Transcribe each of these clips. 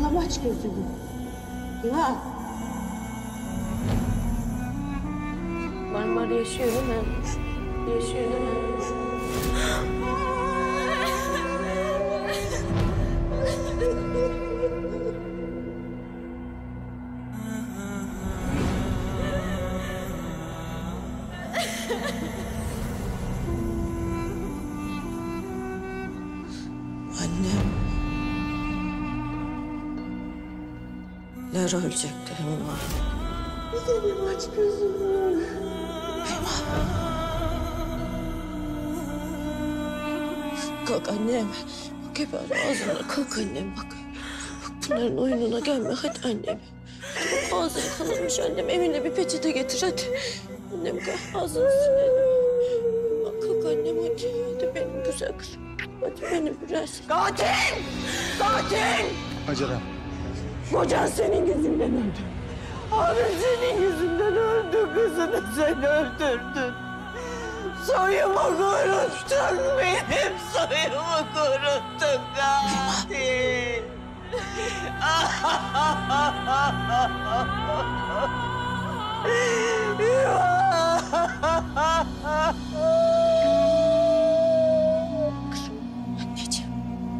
İmam aç gözünü. İmam. Marmara yaşıyor değil mi? Yaşıyor değil mi? Annem. Lara ölecekti Hüma. İmam aç gözünü. Kalk annem. Bak hep ağzına kalk annem bak. Bak bunların oyununa gelme hadi annem. Bak ağzın kanalmış annem. Evine bir peçete getir hadi. Annem kalk ağzını silelim. Bak kalk annem hadi. Hadi benim güzel kızım. Hadi benim biraz. Katil! Katil! Hacer. Kocan senin yüzünden öldü. Abi senin yüzünden öldü. Kızını sen öldürdün. Soyumu kuruttun benim. Soyumu kuruttun katil. Anneciğim.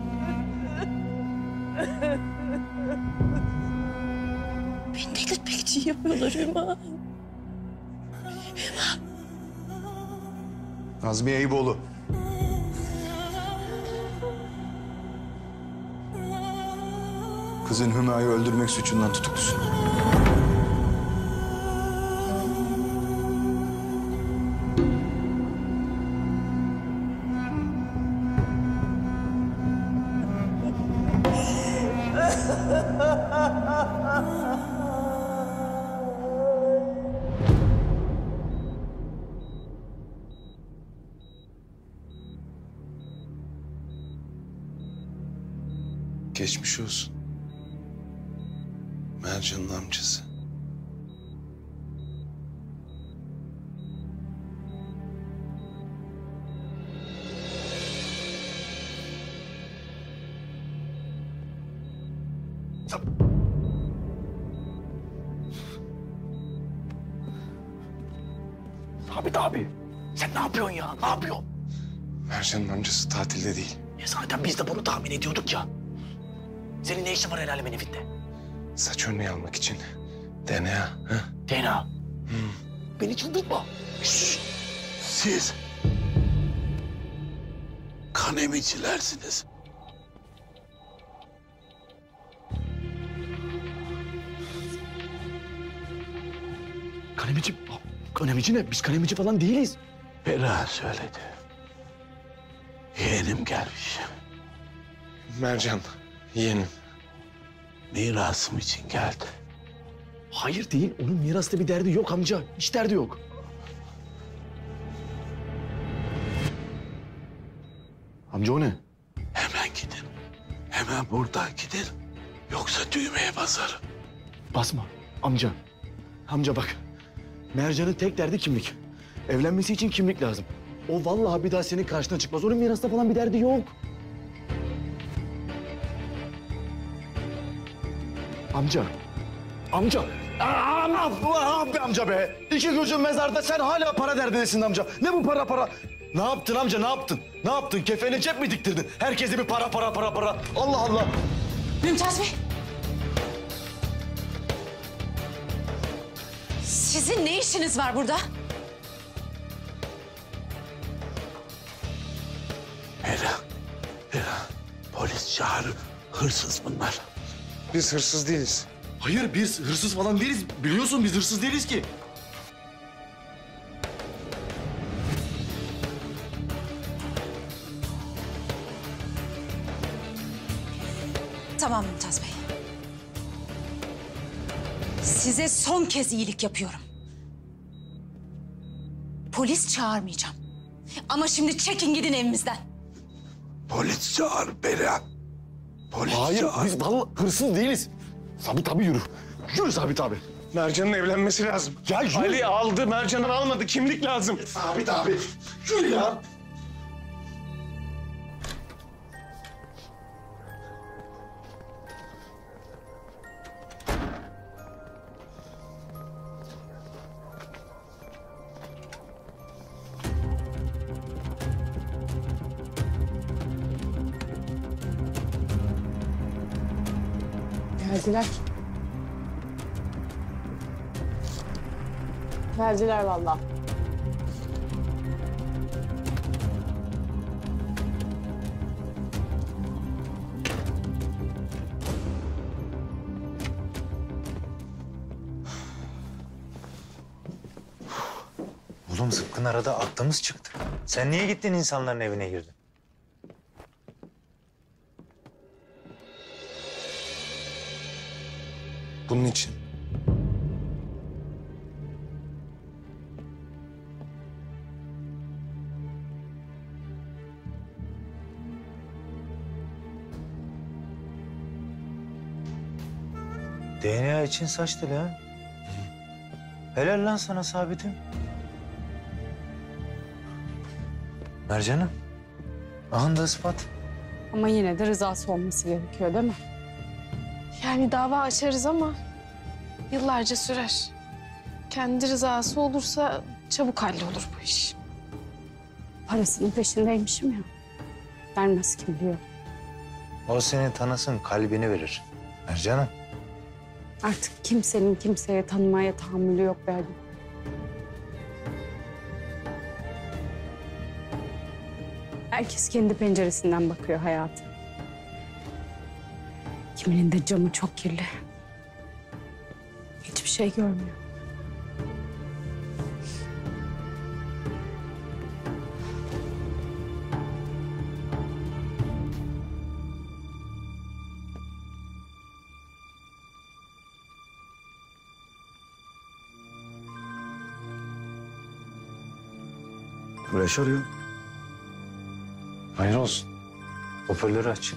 Beni delirtmek için yapıyorlar Hüma. Nazmiye Eyüboğlu. Kızın Hüma'yı öldürmek suçundan tutuklusun. Geçmiş olsun. Mercan'ın amcası. Abi. Sen ne yapıyorsun ya? Ne yapıyorsun? Mercan'ın amcası tatilde değil. Zaten biz de bunu tahmin ediyorduk ya. Senin ne işin var el alemin evinde? Saç örneği almak için. DNA. Ha? DNA. Beni çıldırtma. Siz kan emicilersiniz. Kanemici? Kanemici ne? Biz kanemici falan değiliz. Bera söyledi. Yeğenim gelmiş. Mercan, yeğenim. Mirasım için geldi. Hayır değil. Onun mirasta bir derdi yok amca. Hiç derdi yok. Amca o ne? Hemen gidin. Hemen buradan gidin. Yoksa düğmeye basarım. Basma. Amca. Amca bak. Mercan'ın tek derdi kimlik. Evlenmesi için kimlik lazım. O vallahi bir daha senin karşına çıkmaz. Onun mirasta falan bir derdi yok. Amca. Amca. Ne amca be? İki gözün mezarda sen hala para derdindesin amca. Ne bu para? Ne yaptın amca ne yaptın? Ne yaptın? Kefene cep mi diktirdin? Herkese bir para. Allah Allah. Mümtaz Bey. Sizin ne işiniz var burada? Bera. Polis çağırın. Hırsız bunlar. Biz hırsız değiliz. Hayır biz hırsız falan değiliz. Biliyorsun biz hırsız değiliz ki. Tamam Mümtaz Bey. Size son kez iyilik yapıyorum. Polis çağırmayacağım. Ama şimdi çekin gidin evimizden. Polis çağır Bera. Polis Hayır çağır. biz vallahi hırsız değiliz. Sabit abi yürü. Yürü Sabit abi. Mercan'ın evlenmesi lazım. Ya yürü. Ali aldı, Mercan'ın almadı. Kimlik lazım. Sabit abi. Yürü ya. Verdiler. Verdiler vallahi. Oğlum zıpkın arada aklımız çıktı. Sen niye gittin insanların evine girdin? Bunun için. DNA için saç teli ha? Helal lan sana Sabit'im. Mercan'ım. Aha da ispat. Ama yine de rızası olması gerekiyor değil mi? Yani dava açarız ama yıllarca sürer. Kendi rızası olursa çabuk hallolur bu iş. Parasının peşindeymişim ya. Vermez kim biliyor. O seni tanısın, kalbini verir. Mercan'ım. Artık kimsenin kimseye tanımaya tahammülü yok Bergin. Herkes kendi penceresinden bakıyor hayata. Kiminin de camı çok kirli. Hiçbir şey görmüyor. Güneş arıyor. Hayır olsun. Hoparlörü aç.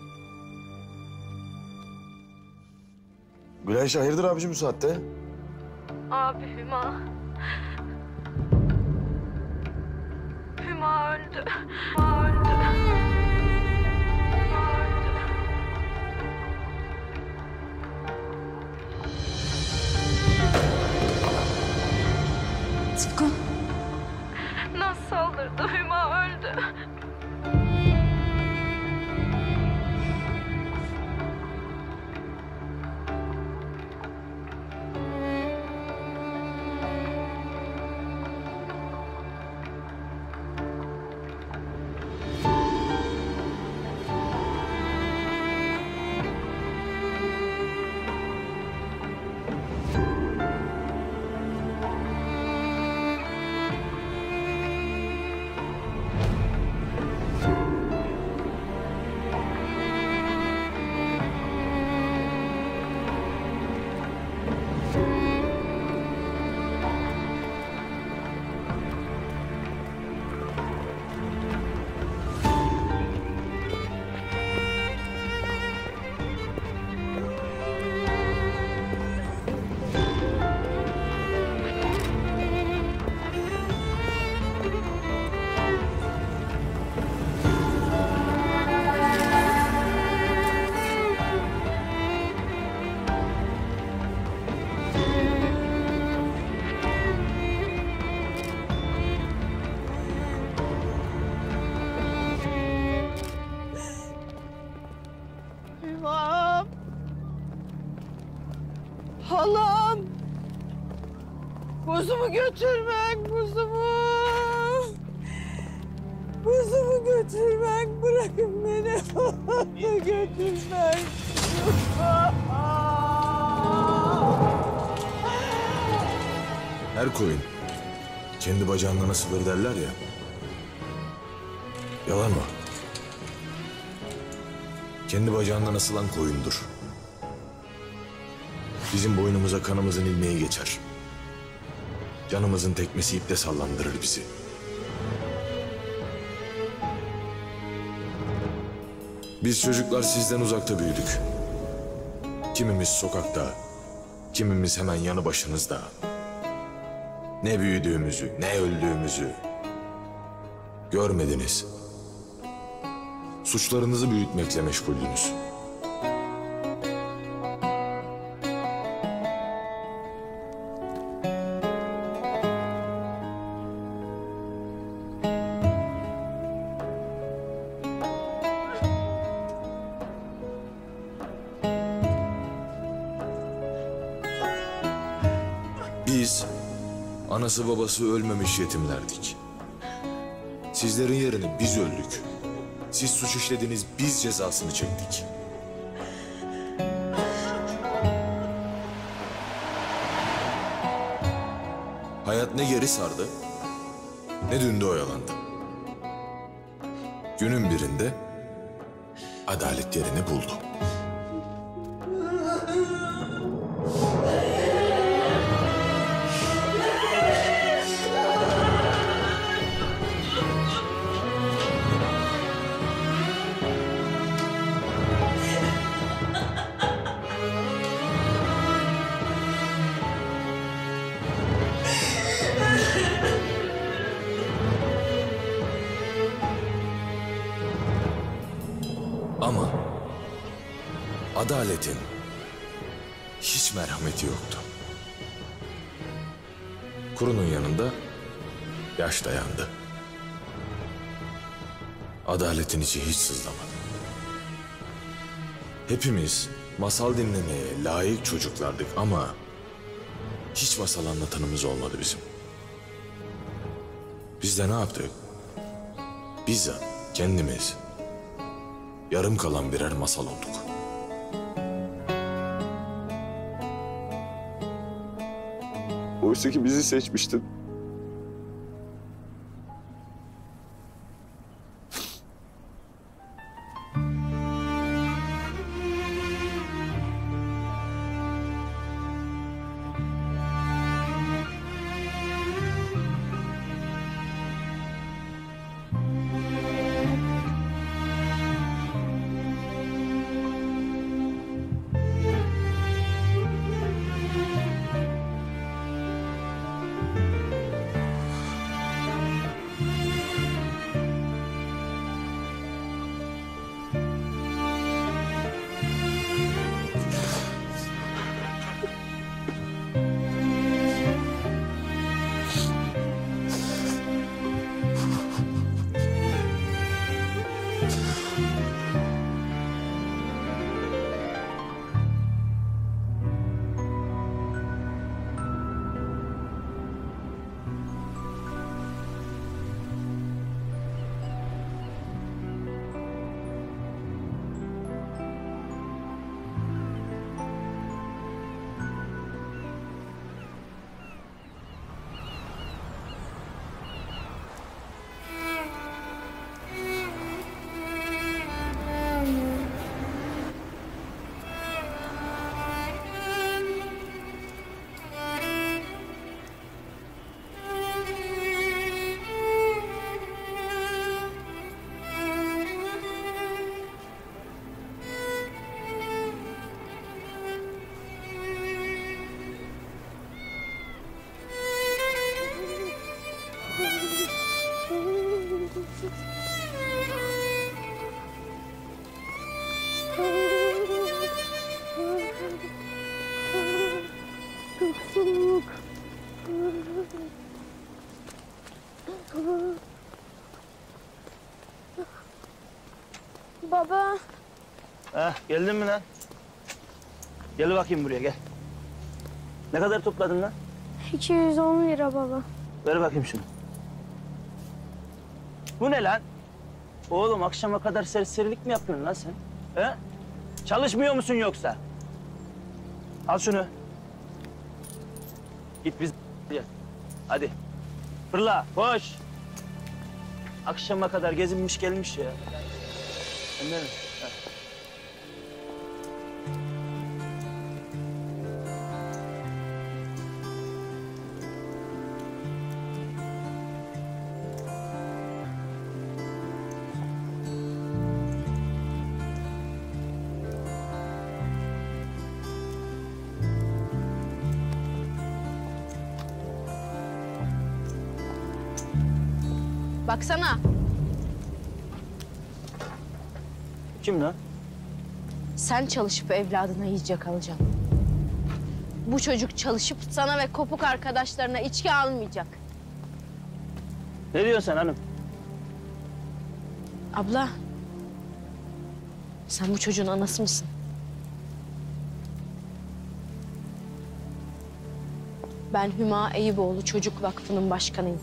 Güneş hayırdır abicim bu saatte? Abi Hüma. Hüma öldü. Hüma öldü. Zıpkın. Nasıl saldırdı? Hüma öldü. Hümam. Halam. Kuzumu götürmek, kuzumu. Kuzumu götürmek, bırakın beni. Götürmek. Her koyun kendi bacağından asılır derler ya. Yalan o. Kendi bacağından asılan koyundur. Bizim boynumuza kanımızın ilmeği geçer. Canımızın tekmesi ipte sallandırır bizi. Biz çocuklar sizden uzakta büyüdük. Kimimiz sokakta, kimimiz hemen yanı başınızda. Ne büyüdüğümüzü, ne öldüğümüzü görmediniz. Suçlarınızı büyütmekle meşguldünüz. Biz anası babası ölmemiş yetimlerdik. Sizlerin yerine biz öldük. Siz suç işlediniz, biz cezasını çektik. Hayat ne geri sardı, ne dünde oyalandı. Günün birinde adalet yerini buldu. Ama adaletin hiç merhameti yoktu. Kurunun yanında yaş dayandı. Adaletin içi hiç sızlamadı. Hepimiz masal dinlemeye layık çocuklardık ama hiç masal anlatanımız olmadı bizim. Biz de ne yaptık? Bizzat kendimiz yarım kalan birer masal olduk. Oysa ki bizi seçmiştin. Baba. Geldin mi lan? Gel bakayım buraya gel. Ne kadar topladın lan? 210 lira baba. Ver bakayım şunu. Bu ne lan? Oğlum akşama kadar serserilik mi yapıyorsun lan sen? He? Çalışmıyor musun yoksa? Al şunu. Git biz gel. Hadi. Fırla, koş. Akşama kadar gezinmiş gelmiş ya. Anladın mı? Baksana. Kim lan? Sen çalışıp evladına yiyecek alacaksın. Bu çocuk çalışıp sana ve kopuk arkadaşlarına içki almayacak. Ne diyorsun sen hanım? Abla, sen bu çocuğun anası mısın? Ben Hüma Eyüboğlu Çocuk Vakfı'nın başkanıyım.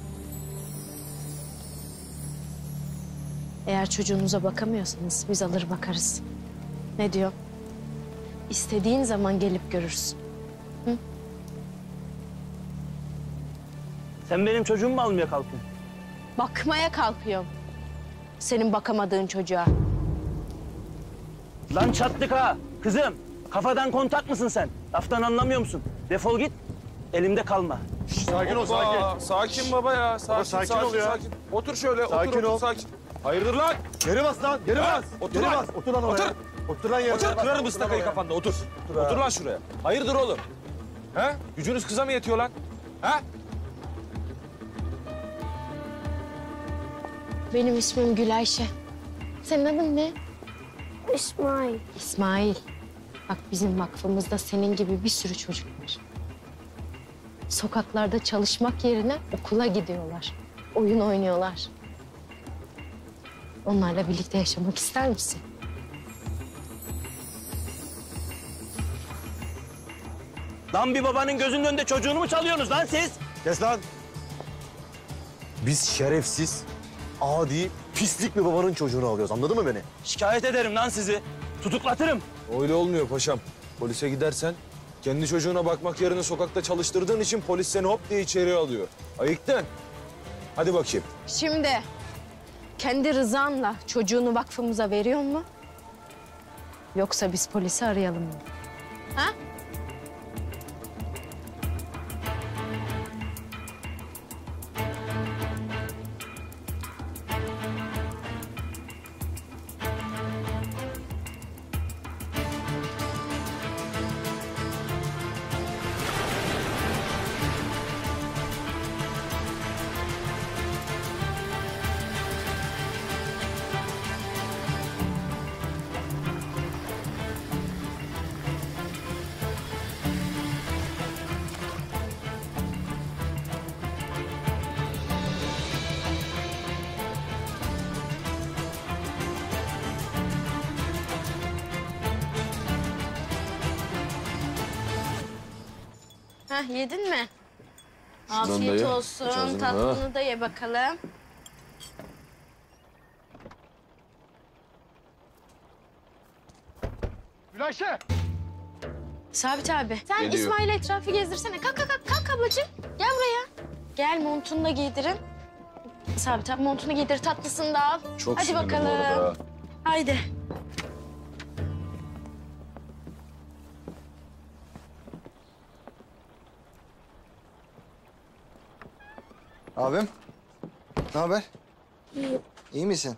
Eğer çocuğunuza bakamıyorsanız biz alır bakarız. Ne diyor? İstediğin zaman gelip görürsün. Hı? Sen benim çocuğumu mu almaya kalkıyorsun? Bakmaya kalkıyorum. Senin bakamadığın çocuğa. Lan çattık ha. Kızım, kafadan kontak mısın sen? Laftan anlamıyor musun? Defol git, elimde kalma. Sakin ol, sakin. Sakin baba ya. Sakin, sakin ol ya. Sakin. Otur şöyle, Sakin otur, ol. otur, sakin. Hayırdır lan? Geri bas lan, geri bas. Otur Geri lan. bas, otur lan oraya. Otur. Otur lan yerine. Otur, kırarım ıstakayı kafanda, otur. Otur lan şuraya. Hayırdır oğlum? He? Gücünüz kıza mı yetiyor lan? He? Benim ismim Gülayşe. Senin adın ne? İsmail. İsmail. Bak bizim vakfımızda senin gibi bir sürü çocuk var. Sokaklarda çalışmak yerine okula gidiyorlar. Oyun oynuyorlar. Onlarla birlikte yaşamak ister misin? Lan bir babanın gözünün önünde çocuğunu mu çalıyorsunuz lan siz? Kes lan. Biz şerefsiz, adi, pislik bir babanın çocuğunu alıyoruz. Anladın mı beni? Şikayet ederim lan sizi. Tutuklatırım. Öyle olmuyor paşam. Polise gidersen kendi çocuğuna bakmak yerine sokakta çalıştırdığın için polis seni hop diye içeriye alıyor. Ayıktın. Hadi bakayım. Şimdi kendi rızanla çocuğunu vakfımıza veriyor mu? Yoksa biz polisi arayalım mı? Ha? Heh, yedin mi? Afiyet olsun. Tatlını da ye bakalım. Gülayşe! Sabit abi. Sen Geliyor. İsmail'e etrafı gezdirsene. Kalk kalk kalk, kalk ablacığım. Gel buraya. Gel montunu da giydirin. Sabit abi montunu giydir, tatlısını da al. Çok Hadi sinirli bu bakalım. arada. Haydi. Abim, ne haber? İyi misin?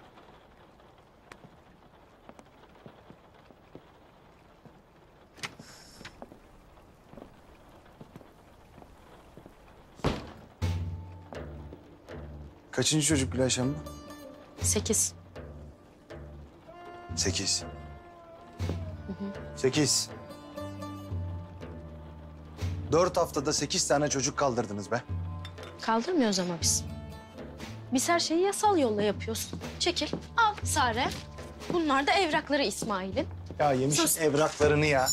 Kaçıncı çocuk Gülayşem bu? 8. 8. 8. 4 haftada 8 tane çocuk kaldırdınız be. Kaldırmıyoruz ama biz. Biz her şeyi yasal yolla yapıyoruz. Çekil, al Sare. Bunlar da evrakları İsmail'in. Ya yemişin Sus. evraklarını ya.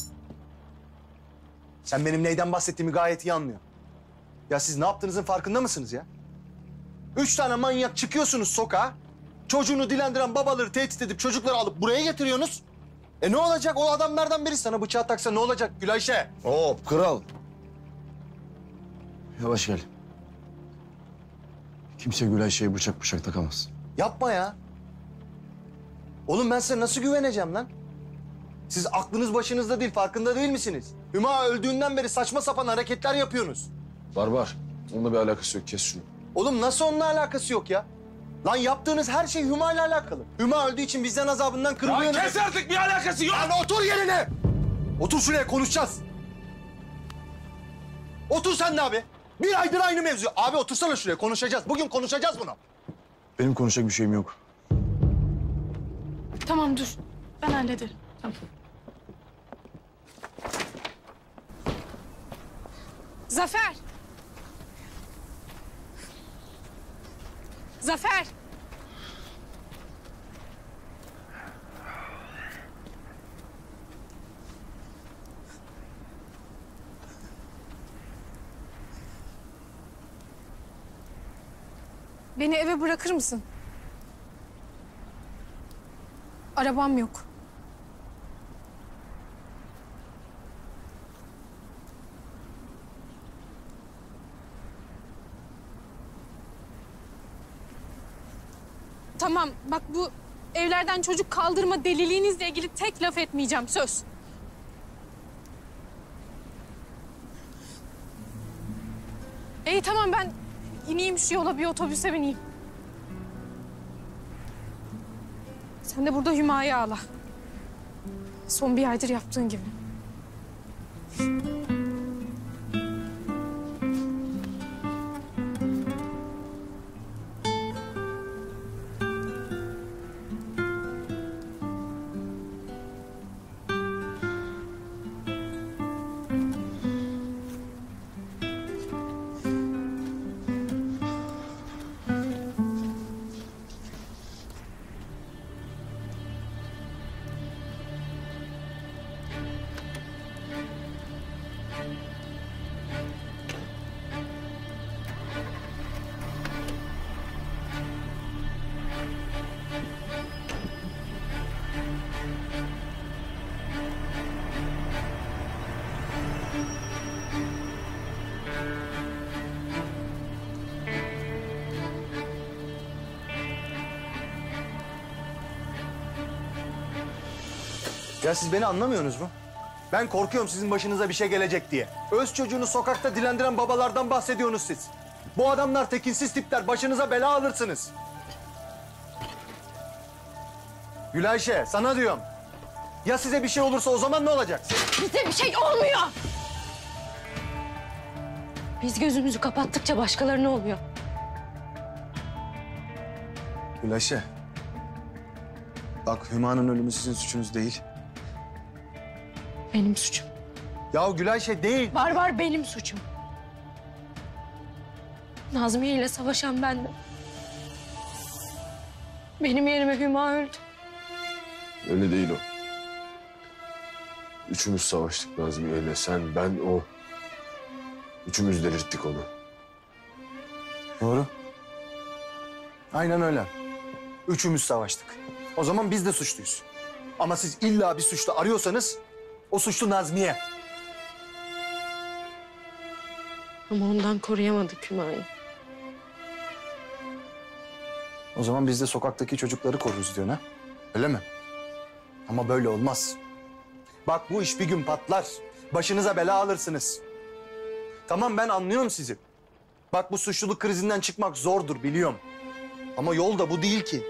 Sen benim neyden bahsettiğimi gayet iyi anlıyorsun. Ya siz ne yaptığınızın farkında mısınız ya? 3 tane manyak çıkıyorsunuz sokağa. Çocuğunu dilendiren babaları tehdit edip çocukları alıp buraya getiriyorsunuz. Ne olacak? O adamlardan biri sana bıçağı taksa ne olacak Gülayşe? Hop kral. Yavaş gel. Kimse Gülayşe'ye bıçak takamaz. Yapma ya. Oğlum ben size nasıl güveneceğim lan? Siz aklınız başınızda değil, farkında değil misiniz? Hüma öldüğünden beri saçma sapan hareketler yapıyorsunuz. Var. Onunla bir alakası yok. Kes şunu. Oğlum nasıl onunla alakası yok ya? Lan yaptığınız her şey Hüma ile alakalı. Hüma öldüğü için vicdan azabından kırılıyor. Ya kes artık, bir alakası yok. Lan otur yerine! Otur şuraya, konuşacağız. Otur sen de abi. Bir aydır aynı mevzu. Abi otursana şuraya, konuşacağız. Bugün konuşacağız bunu. Benim konuşacak bir şeyim yok. Tamam dur. Ben hallederim. Tamam. Zafer! Zafer! Beni eve bırakır mısın? Arabam yok. Tamam, bak bu evlerden çocuk kaldırma deliliğinizle ilgili tek laf etmeyeceğim, söz. İyi tamam, ben ineyim şu yola, bir otobüse bineyim. Sen de burada Hüma'yı ağla. Son bir aydır yaptığın gibi. Ya siz beni anlamıyorsunuz mu? Ben korkuyorum sizin başınıza bir şey gelecek diye. Öz çocuğunu sokakta dilendiren babalardan bahsediyorsunuz siz. Bu adamlar tekinsiz tipler, başınıza bela alırsınız. Gülayşe, sana diyorum. Ya size bir şey olursa o zaman ne olacak? Bize bir şey olmuyor. Biz gözümüzü kapattıkça başkalarına oluyor. Gülayşe. Bak Hüma'nın ölümü sizin suçunuz değil. Benim suçum. Ya Gülayşe değil. Var benim suçum. Nazmiye ile savaşan bendim. Benim yerime Hüma öldü. Öyle değil o. Üçümüz savaştık Nazmiye ile. Sen, ben, o. Üçümüz delirttik onu. Doğru. Aynen öyle. Üçümüz savaştık. O zaman biz de suçluyuz. Ama siz illa bir suçlu arıyorsanız o suçlu Nazmiye. Ama ondan koruyamadık Hüma'yı. O zaman biz de sokaktaki çocukları koruruz diyorsun ha? Öyle mi? Ama böyle olmaz. Bak bu iş bir gün patlar. Başınıza bela alırsınız. Tamam ben anlıyorum sizi. Bak bu suçluluk krizinden çıkmak zordur biliyorum. Ama yol da bu değil ki.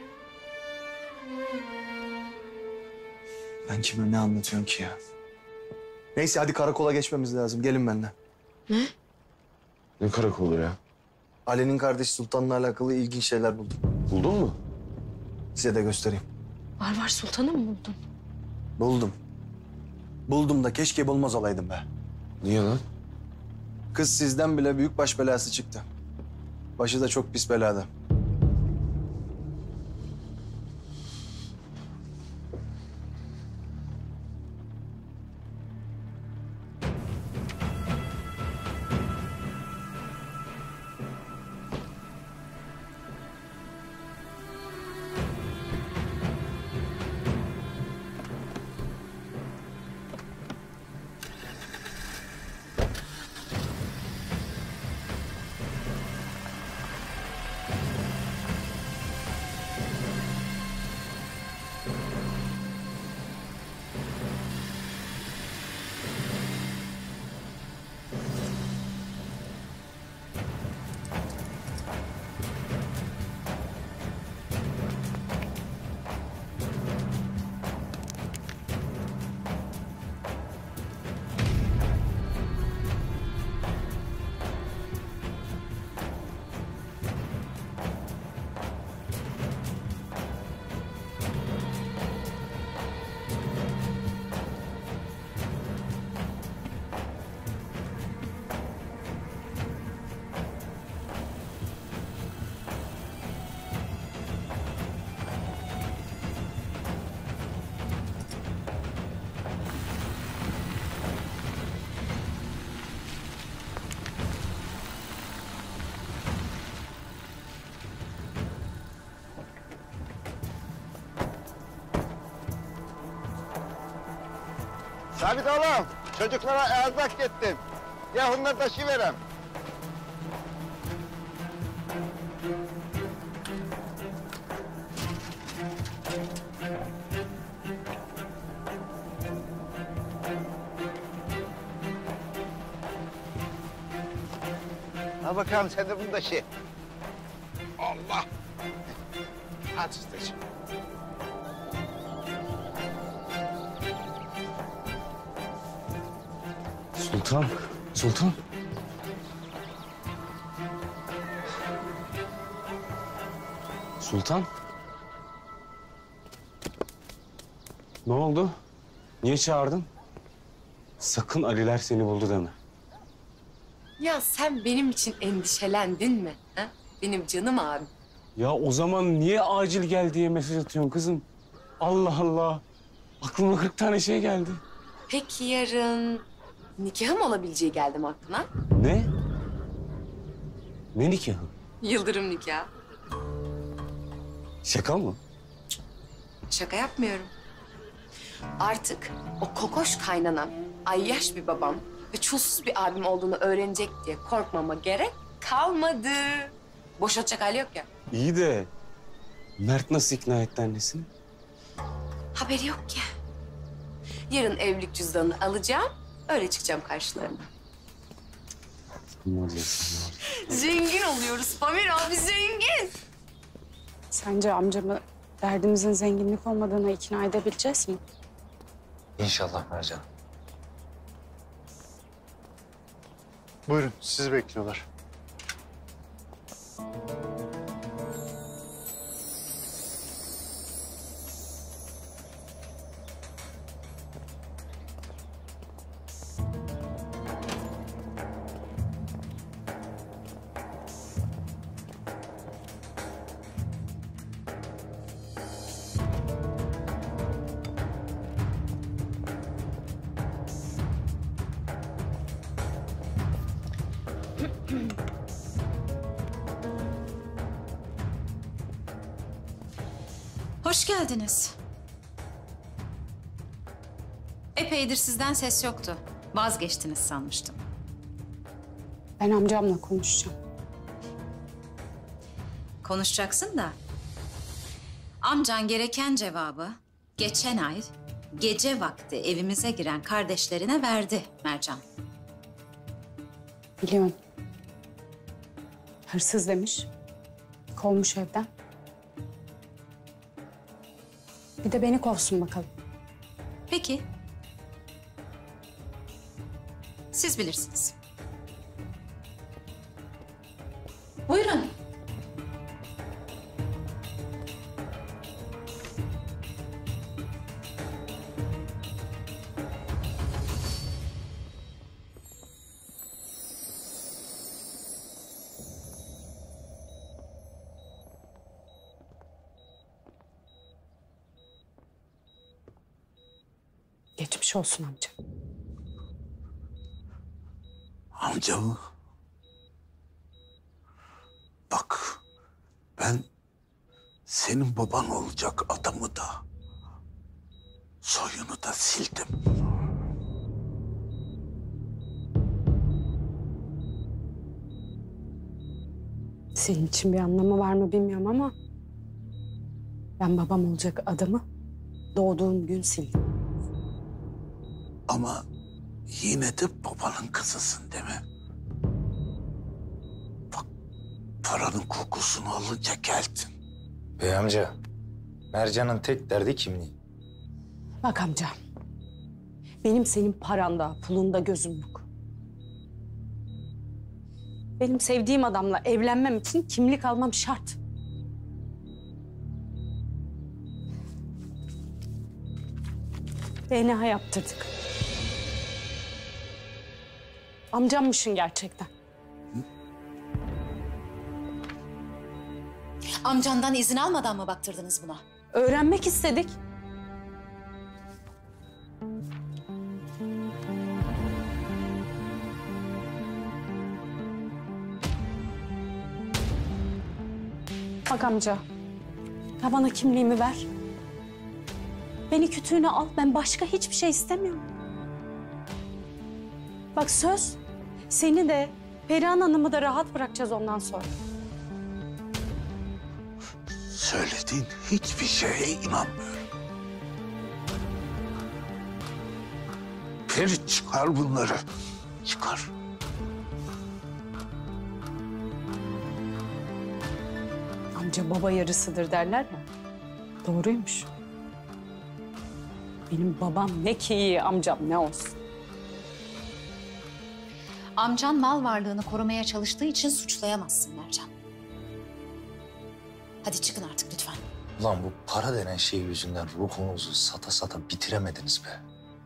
Ben kime ne anlatıyorum ki ya? Neyse hadi karakola geçmemiz lazım. Gelin benimle. Ne? Ne karakolu ya? Ali'nin kardeşi Sultan'la alakalı ilginç şeyler buldum. Buldun mu? Size de göstereyim. Var Sultan'ı mı buldun? Buldum. Buldum da keşke bulmaz olaydım be. Niye lan? Kız sizden bile büyük baş belası çıktı. Başı da çok pis belada. Sabit oğlum, çocuklara erzak gettim. Ya onları taşıverem. Al bakalım sen de bunu taşı. Allah! Hadi ustacığım. Sultan, Sultan. Sultan. Ne oldu? Niye çağırdın? Sakın Aliler seni buldu deme. Ya sen benim için endişelendin mi? Ha? Benim canım abim. Ya o zaman niye acil gel diye mesaj atıyorsun kızım? Allah Allah. Aklıma 40 tane şey geldi. Peki yarın nikahım olabileceği geldi mi aklına? Ne? Ne nikahı? Yıldırım nikahı. Şaka mı? Şaka yapmıyorum. Artık o kokoş kaynanam, ayyaş bir babam ve çulsuz bir abim olduğunu öğrenecek diye korkmama gerek kalmadı. Boşaltacak hali yok ya. İyi de Mert nasıl ikna etti annesini? Haberi yok ki. Yarın evlilik cüzdanını alacağım, öyle çıkacağım karşılarına. Zengin oluyoruz Pamir abi, zengin. Sence amcamı derdimizin zenginlik olmadığına ikna edebileceğiz mi? İnşallah Mercan. Buyurun, sizi bekliyorlar. Hoş geldiniz. Epeydir sizden ses yoktu. Vazgeçtiniz sanmıştım. Ben amcamla konuşacağım. Konuşacaksın da. Amcan gereken cevabı geçen ay gece vakti evimize giren kardeşlerine verdi Mercan. Biliyorum. Hırsız demiş. Kovmuş evden. Bir de beni kovsun bakalım. Peki. Siz bilirsiniz. Buyurun. Geçmiş olsun amca. Amcamı. Bak, ben senin baban olacak adamı da, soyunu da sildim. Senin için bir anlamı var mı bilmiyorum ama ben babam olacak adamı doğduğum gün sildim. Ama yine de babanın kızısın değil mi? Bak, paranın kokusunu alınca geldin. Bey amca, Mercan'ın tek derdi kimliği. Bak amca, benim senin paranda, pulunda gözüm yok. Benim sevdiğim adamla evlenmem için kimlik almam şart. DNA yaptırdık. Amcammışsın gerçekten. Amcandan izin almadan mı baktırdınız buna? Öğrenmek istedik. Bak amca, ya bana kimliğimi ver. Beni kütüğüne al, ben başka hiçbir şey istemiyorum. Bak söz, seni de Perihan Hanım'ı da rahat bırakacağız ondan sonra. Söylediğin hiçbir şeye inanmıyorum. Peri çıkar bunları. Çıkar. Amca baba yarısıdır derler ya. Doğruymuş. Benim babam ne ki iyi, amcam ne olsun. Amcan mal varlığını korumaya çalıştığı için suçlayamazsın Mercan. Hadi çıkın artık lütfen. Ulan bu para denen şey yüzünden ruhunuzu sata sata bitiremediniz be.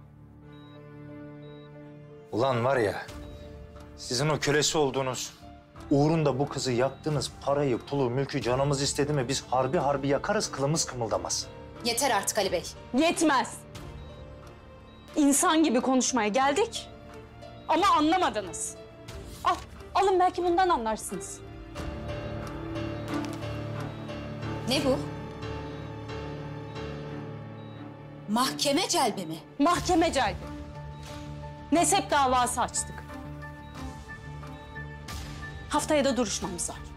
Ulan var ya, sizin o kölesi olduğunuz, uğrunda bu kızı yaktınız, parayı, pulu, mülkü canımız istedi mi biz harbi harbi yakarız, kılımız kımıldamaz. Yeter artık Ali Bey. Yetmez. İnsan gibi konuşmaya geldik ama anlamadınız. Al, alın belki bundan anlarsınız. Ne bu? Mahkeme celbi mi? Mahkeme celbi. Nesep davası açtık. Haftaya da duruşmamız var.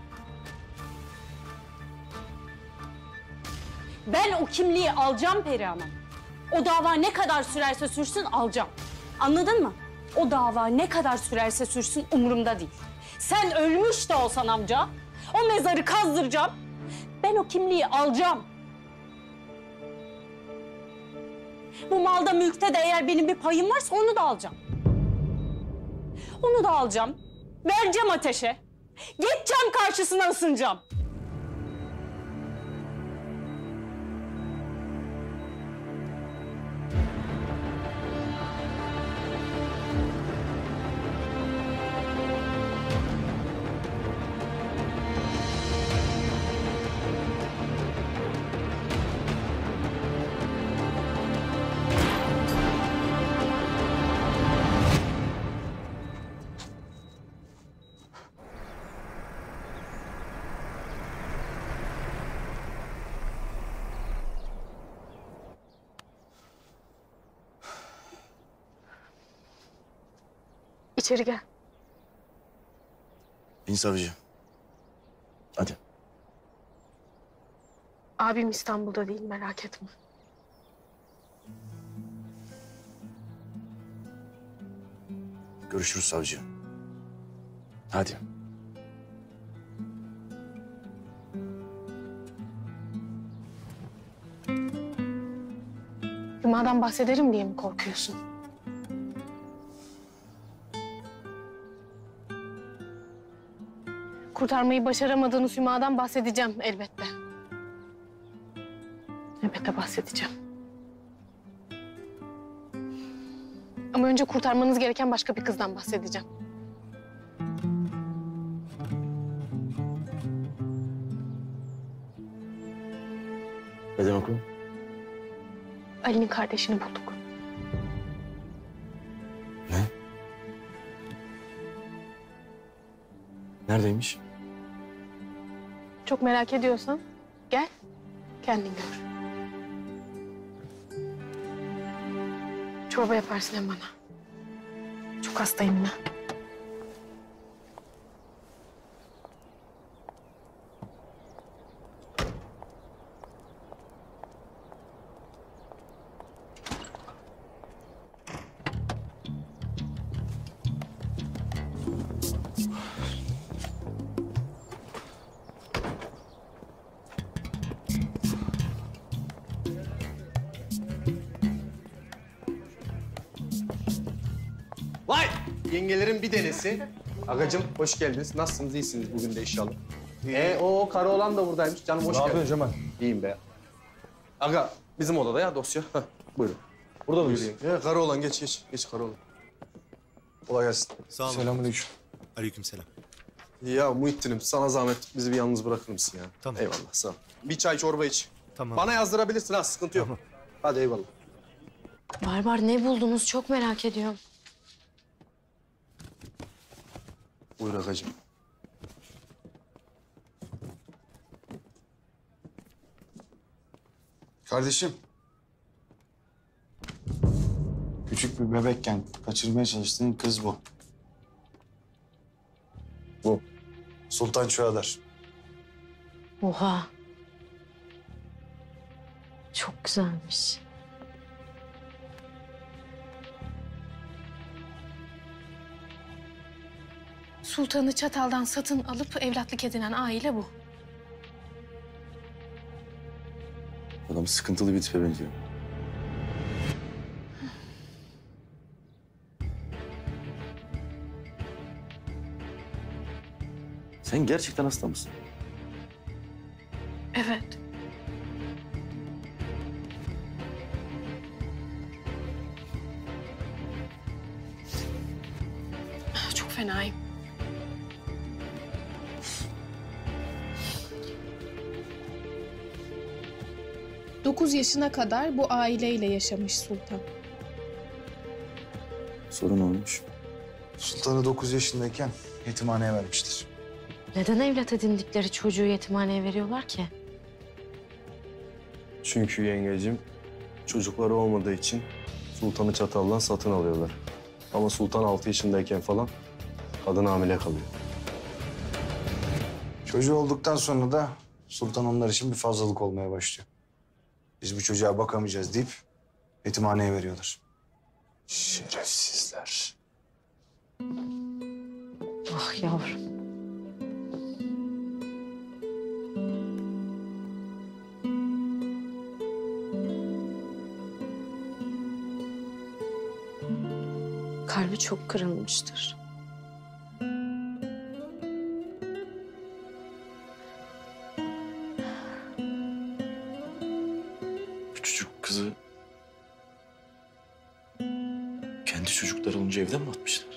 Ben o kimliği alacağım Perihan Hanım. O dava ne kadar sürerse sürsün alacağım. Anladın mı? O dava ne kadar sürerse sürsün umurumda değil. Sen ölmüş de olsan amca, o mezarı kazdıracağım. Ben o kimliği alacağım. Bu malda, mülkte de eğer benim bir payım varsa onu da alacağım. Onu da alacağım. Vereceğim ateşe. Geçeceğim karşısına, ısınacağım. İçeri gel. Bin savcı. Hadi. Abim İstanbul'da değil, merak etme. Görüşürüz savcı. Hadi. Hüma'dan bahsederim diye mi korkuyorsun? Kurtarmayı başaramadığınız Hüma'dan bahsedeceğim elbette. Elbette bahsedeceğim. Ama önce kurtarmanız gereken başka bir kızdan bahsedeceğim. Ne demek o? Ali'nin kardeşini bulduk. Ne? Neredeymiş? Çok merak ediyorsan gel, kendin gör. Çorba yaparsın hem bana. Çok hastayım ben. Vay! Yengelerin bir denesi. Agacım hoş geldiniz. Nasılsınız? İyisiniz bugün de inşallah. O karı olan da buradaymış. Canım hoş geldin. Ne yapıyorsun Cemal? İyiyim be. Aga bizim odada ya dosya. Heh, buyurun. Burada mıyız? Karı olan geç. Geç karı olan. Kolay gelsin. Sağ olun. Selamünaleyküm. Aleykümselam. Ya Muhittin'im sana zahmet bizi bir yalnız bırakır mısın ya? Tamam. Eyvallah sağ ol. Bir çay çorba iç. Tamam. Bana yazdırabilirsin ha sıkıntı yok. Hadi eyvallah. Barbar ne buldunuz çok merak ediyorum. Buyur agacığım. Kardeşim. Küçük bir bebekken kaçırmaya çalıştığın kız bu. Bu. Sultan Çuadar. Oha. Çok güzelmiş. Sultan'ı Çatal'dan satın alıp evlatlık edinen aile bu. Adam sıkıntılı bir tipe benziyor. Sen gerçekten hasta mısın? Evet. Çok fenayım. Dokuz yaşına kadar bu aileyle yaşamış Sultan. Sorun olmuş. Sultan'ı 9 yaşındayken yetimhaneye vermişler. Neden evlat edindikleri çocuğu yetimhaneye veriyorlar ki? Çünkü yengecim çocukları olmadığı için Sultan'ı Çatal'dan satın alıyorlar. Ama Sultan 6 yaşındayken falan kadın hamile kalıyor. Çocuğu olduktan sonra da Sultan onlar için bir fazlalık olmaya başlıyor. Biz bu çocuğa bakamayacağız deyip yetimhaneye veriyorlar. Şerefsizler. Ah yavrum. Kalbi çok kırılmıştır. Küçücük kızı kendi çocukları olunca evden mi atmışlar?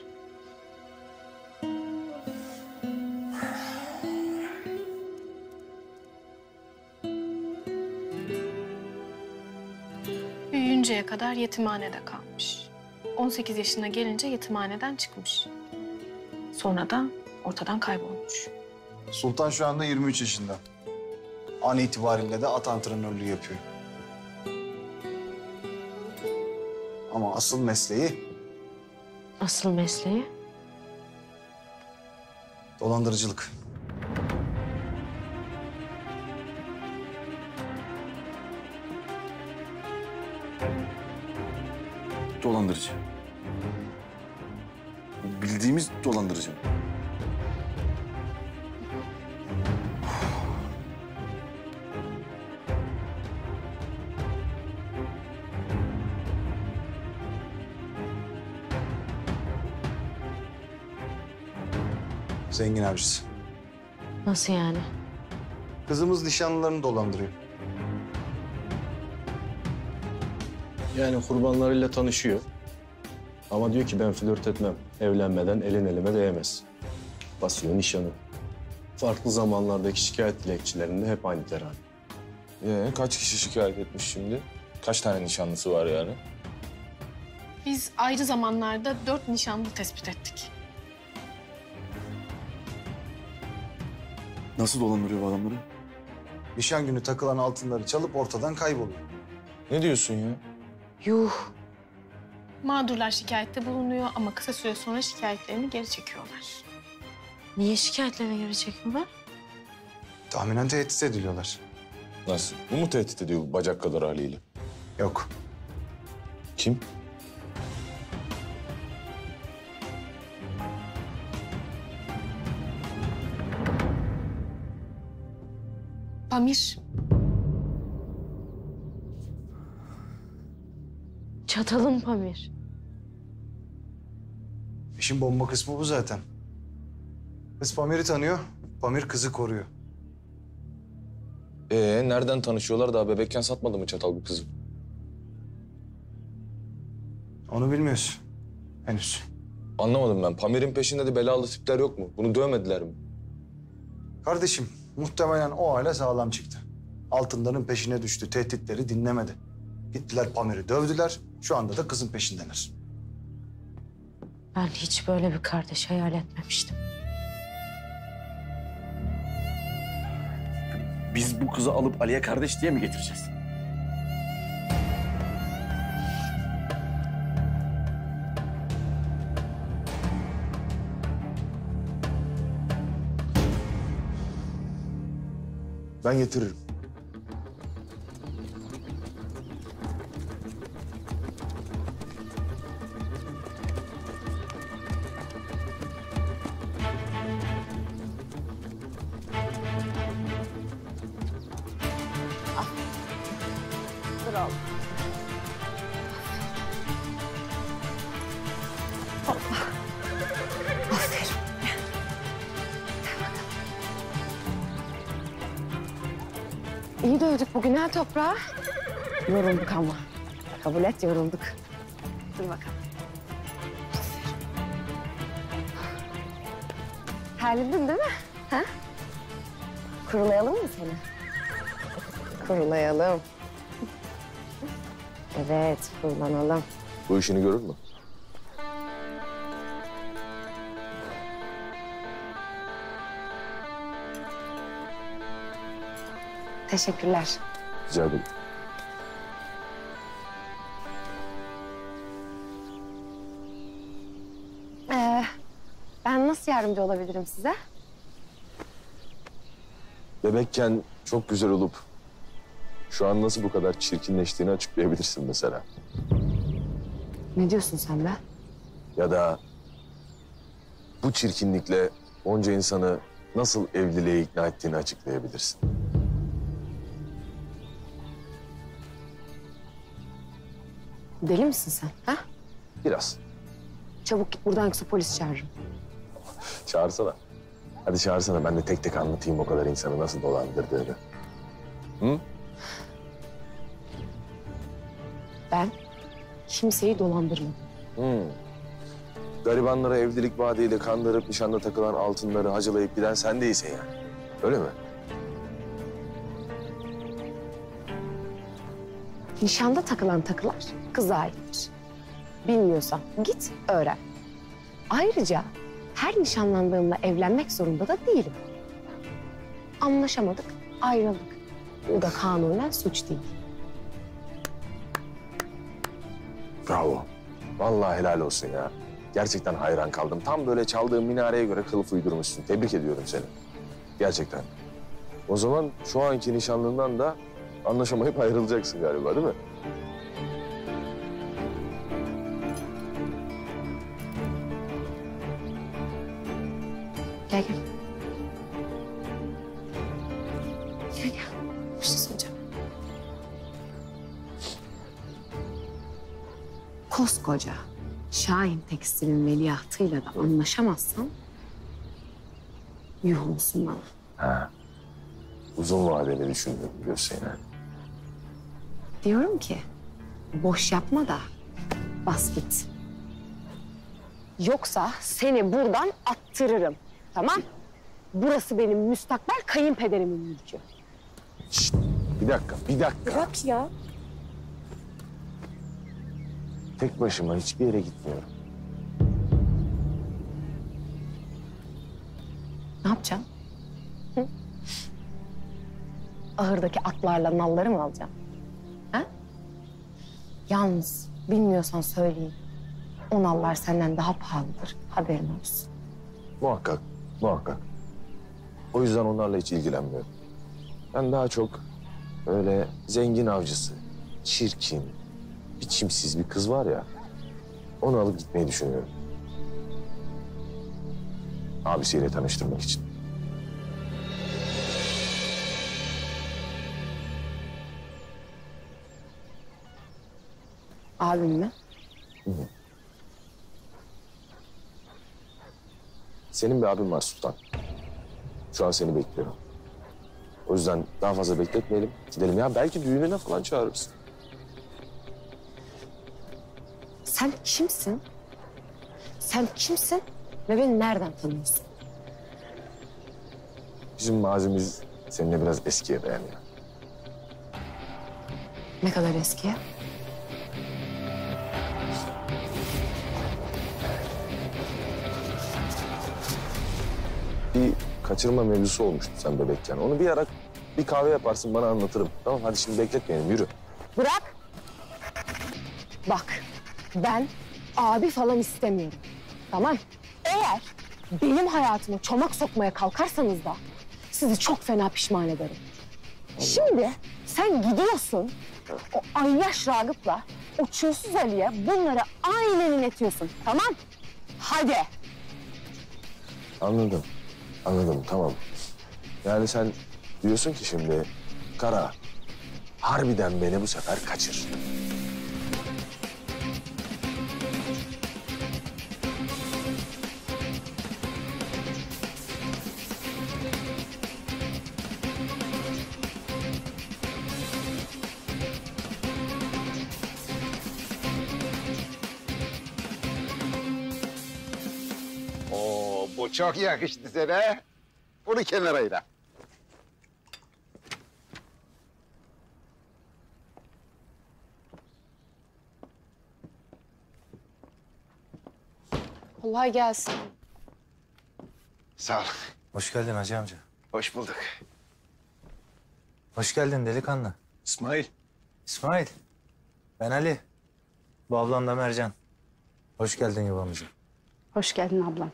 Büyüyünceye kadar yetimhanede kalmış. 18 yaşına gelince yetimhaneden çıkmış. Sonra da ortadan kaybolmuş. Sultan şu anda 23 yaşında. An itibariyle de at antrenörlüğü yapıyor. Ama asıl mesleği Asıl mesleği? dolandırıcılık. Dolandırıcı. Bildiğimiz dolandırıcı. Zengin avcısı. Nasıl yani? Kızımız nişanlılarını dolandırıyor. Yani kurbanlarıyla tanışıyor. Ama diyor ki ben flört etmem. Evlenmeden elin elime değmez. Basıyor nişanı. Farklı zamanlardaki şikayet dilekçelerinde hep aynı terane. Kaç kişi şikayet etmiş şimdi? Kaç tane nişanlısı var yani? Biz ayrı zamanlarda 4 nişanlı tespit ettik. Nasıl dolandırıyor bu adamları? Nişan günü takılan altınları çalıp ortadan kayboluyor. Ne diyorsun ya? Yuh. Mağdurlar şikayette bulunuyor ama kısa süre sonra şikayetlerini geri çekiyorlar. Niye şikayetlerini geri çekiyorlar? Tahminen tehdit ediliyorlar. Nasıl? Bu mu tehdit ediyor bu bacak kadar haliyle? Yok. Kim? Pamir. Çatalın Pamir. İşin bomba kısmı bu zaten. Kız Pamir'i tanıyor, Pamir kızı koruyor. Nereden tanışıyorlar? Daha bebekken satmadı mı Çatal bu kızı? Onu bilmiyoruz. Henüz. Anlamadım ben. Pamir'in peşinde de belalı tipler yok mu? Bunu dövmediler mi? Kardeşim, muhtemelen o aile sağlam çıktı. Altınların peşine düştü, tehditleri dinlemedi. Gittiler Pamir'i dövdüler, şu anda da kızın peşindeler. Ben hiç böyle bir kardeş hayal etmemiştim. Biz bu kızı alıp Ali'ye kardeş diye mi getireceğiz? Ben getiririm. Dur oğlum. İyi dövdük bugün ha toprağa. Yorulduk ama. Kabul et yorulduk. Dur bakalım. Terledin değil mi? Ha? Kurulayalım mı seni? Kurulayalım. Evet, kurulanalım. Bu işini görür mü? Teşekkürler. Rica ederim. Ben nasıl yardımcı olabilirim size? Bebekken çok güzel olup şu an nasıl bu kadar çirkinleştiğini açıklayabilirsin mesela. Ne diyorsun sen be? Ya da bu çirkinlikle onca insanı nasıl evliliğe ikna ettiğini açıklayabilirsin. Deli misin sen? Ha? Biraz. Çabuk git buradan yoksa polis çağırırım. Çağırsana. Hadi çağırsana, ben de tek tek anlatayım o kadar insanı nasıl dolandırdığını. Hı? Ben kimseyi dolandırmadım. Hı. Garibanlara evlilik vaadiyle kandırıp nişanda takılan altınları hacılayıp giden sen değilsin yani. Öyle mi? Nişanda takılan takılar kıza aittir. Bilmiyorsan git öğren. Ayrıca her nişanlandığımla evlenmek zorunda da değilim. Anlaşamadık, ayrıldık. Bu da kanunen suç değil. Bravo. Vallahi helal olsun ya. Gerçekten hayran kaldım. Tam böyle çaldığım minareye göre kılıf uydurmuşsun. Tebrik ediyorum seni. Gerçekten. O zaman şu anki nişanlından da anlaşamayıp ayrılacaksın galiba, değil mi? Gel gel. Gel gel. Bir şey söyleyeceğim. Koskoca Şahin Tekstil'in veliahtıyla da anlaşamazsan yuh olsun bana. Ha. Uzun vadeli düşündüm diyorsun yani. Diyorum ki boş yapma da bas git. Yoksa seni buradan attırırım. Tamam? Burası benim müstakbel kayınpederimin mülkü. Şişt, bir dakika. Bırak ya. Tek başıma hiçbir yere gitmiyorum. Ne yapacaksın? Hı? Ahırdaki atlarla nalları mı alacaksın? Ha? Yalnız bilmiyorsan söyleyeyim. O nallar senden daha pahalıdır. Haberin olsun. Muhakkak, muhakkak. O yüzden onlarla hiç ilgilenmiyorum. Ben daha çok öyle zengin avcısı, çirkin, biçimsiz bir kız var ya, onu alıp gitmeyi düşünüyorum. Abisiyle tanıştırmak için. Abim mi? Hı. Senin bir abin var Sultan. Şu an seni bekliyorum. O yüzden daha fazla bekletmeyelim. Gidelim ya, belki düğününe falan çağırırız. Sen kimsin? Sen kimsin ve beni nereden tanıyorsun? Bizim mazimiz seninle biraz eskiye dayanıyor. Ne kadar eski? Bir kaçırma mevzusu olmuştu sen bebekken. Onu bir ara bir kahve yaparsın, bana anlatırım. Tamam, hadi şimdi bekletmeyelim, yürü. Bırak. Bak, ben abi falan istemiyorum. Tamam? Eğer benim hayatıma çomak sokmaya kalkarsanız da sizi çok fena pişman ederim. Şimdi sen gidiyorsun o ayyaş Ragıp'la o çulsuz Ali'ye bunları aynen inletiyorsun. Tamam? Hadi. Anladım. Anladım, tamam. Yani sen diyorsun ki şimdi Kara, harbiden beni bu sefer kaçır. Oo, bu çok yakıştı sana. Bunu kenara ayır. Kolay gelsin. Sağ ol. Hoş geldin Hacı amca. Hoş bulduk. Hoş geldin delikanlı. İsmail. İsmail. Ben Ali. Bu ablam da Mercan. Hoş geldin yuvamıza. Hoş geldin ablam.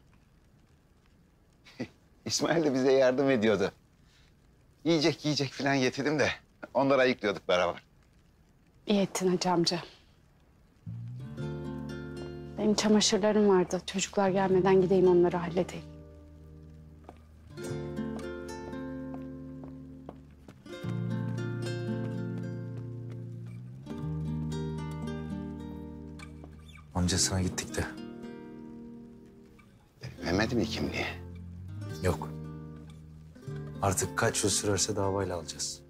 İsmail de bize yardım ediyordu. Yiyecek falan getirdim de onları ayıklıyorduk beraber. İyi ettin Hacı amca. Benim çamaşırlarım vardı. Çocuklar gelmeden gideyim onları halledeyim. Amcasına gittik de. Vermedi mi kimliği? Yok. Artık kaç yıl sürerse davayla alacağız.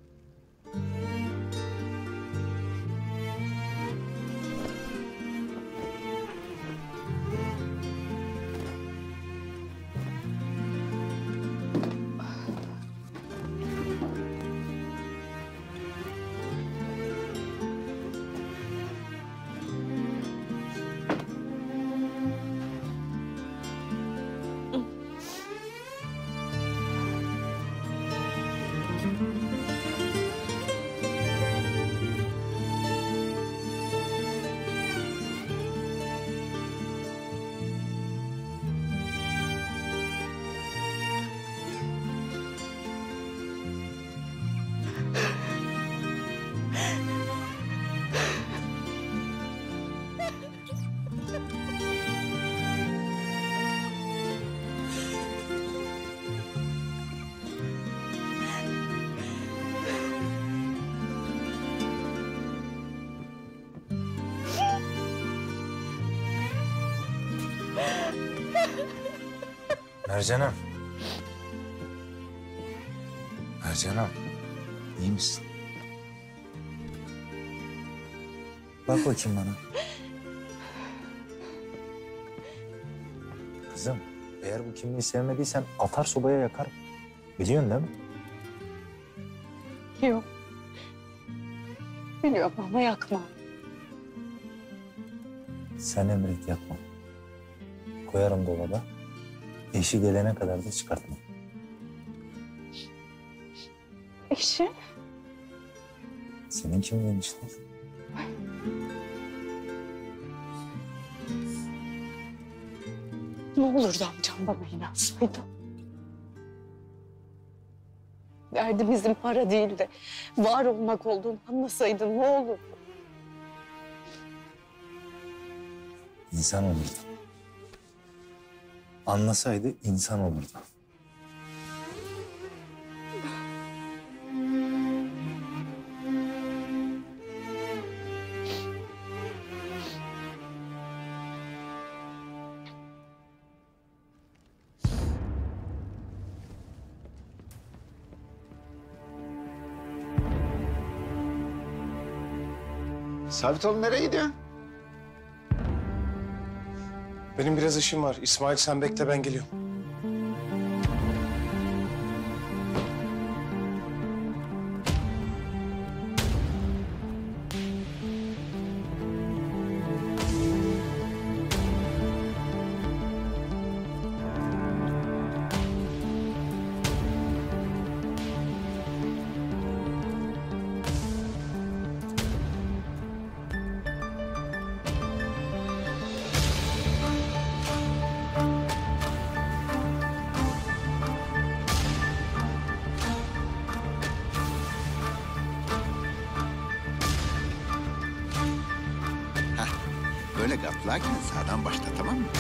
Mercan'ım. Mercan'ım. İyi misin? Bak bakayım bana. Kızım, eğer bu kimliği sevmediysen atar sobaya yakarım. Biliyorsun değil mi? Yok. Biliyorum ama yakma. Sen emret yakma. Koyarım dolaba. Eşi gelene kadar da çıkartma. Eşi? Senin kimliğin işte. Ne olurdu amcam bana inansaydı. Derdimizin para değil de var olmak olduğunu anlasaydın ne olurdu? İnsan olurdu. Anlasaydı insan olurdu. Sabitoğlu nereye gidiyorsun? Benim biraz işim var. İsmail sen bekle ben geliyorum. ilk atlarken sağdan başla, tamam mı?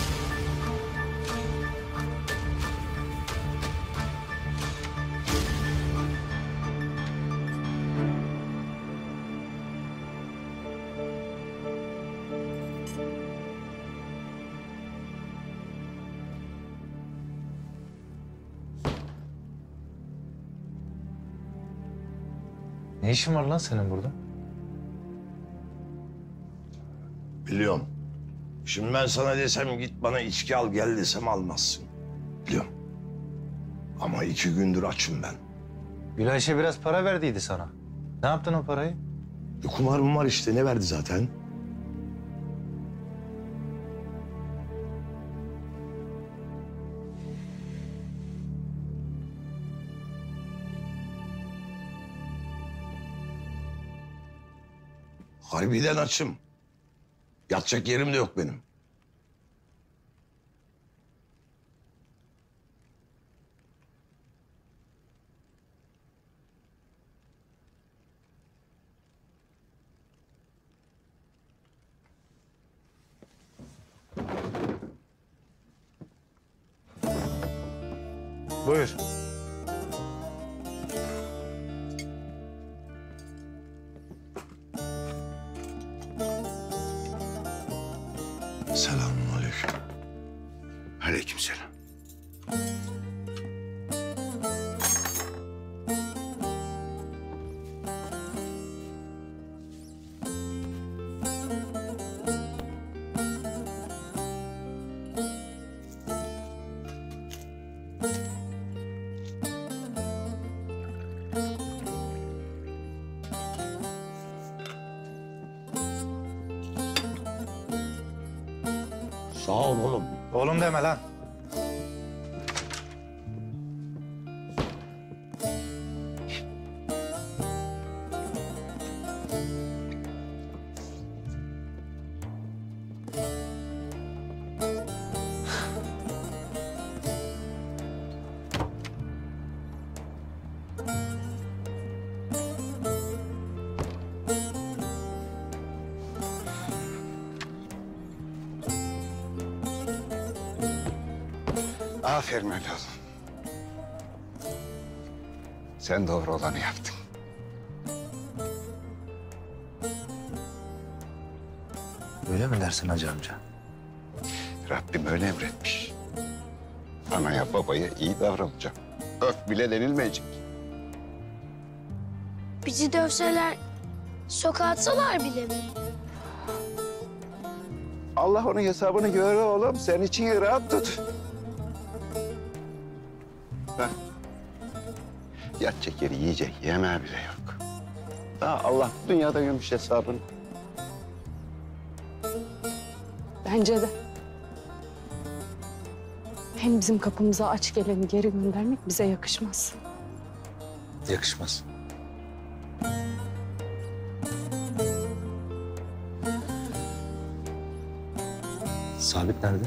Ne işin var lan senin burada? Biliyorum. Şimdi ben sana desem git bana içki al gel desem almazsın. Biliyorum. Ama 2 gündür açım ben. Gülayşe biraz para verdiydi sana. Ne yaptın o parayı? Kumarım var işte, ne verdi zaten? Harbiden açım. Yatacak yerim de yok benim. Buyur. Selamünaleyküm. Aleykümselam. Sağ ol oğlum. Oğlum deme lan. Aferin evladım. Sen doğru olanı yaptın. Öyle mi dersin hacı amca? Rabbim öyle emretmiş. Anaya babaya iyi davranacağım. Öf bile denilmeyecek. Bizi dövseler, sokağa atsalar bile mi? Allah onun hesabını görür oğlum. Sen için rahat tut. Bak. Yatacak yeri yiyecek yemeği bile yok. Daha Allah dünyada görmüş hesabını. Bence de. Hem bizim kapımıza aç geleni geri göndermek bize yakışmaz. Yakışmaz. Sabit nerede?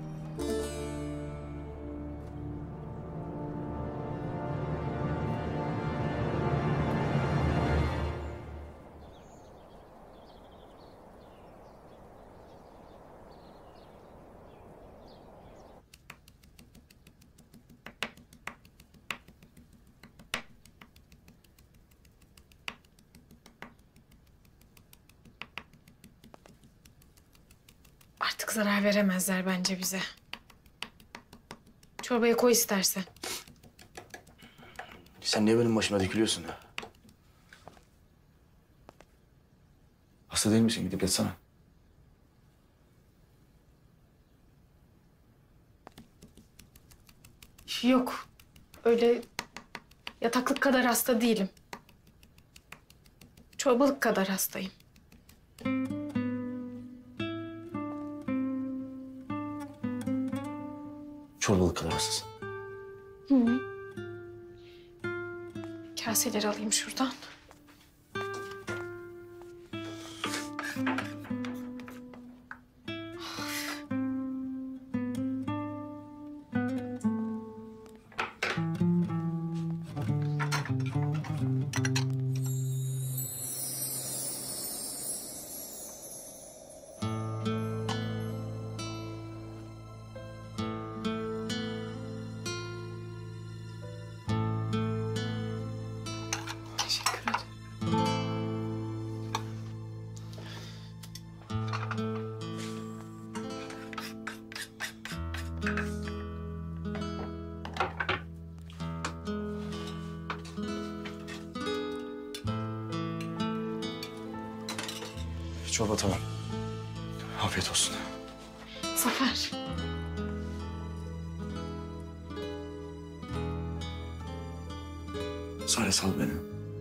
Artık zarar veremezler bence bize. Çorbaya koy istersen. Sen niye benim başıma dikiliyorsun ya? Hasta değil misin? Gidip yatsana. Yok. Öyle yataklık kadar hasta değilim. Çorbalık kadar hastayım. Çorbalık kadar hastasın. Hı. Kaseleri alayım şuradan. Çorba tamam. Afiyet olsun. Zafer. Sare sal beni.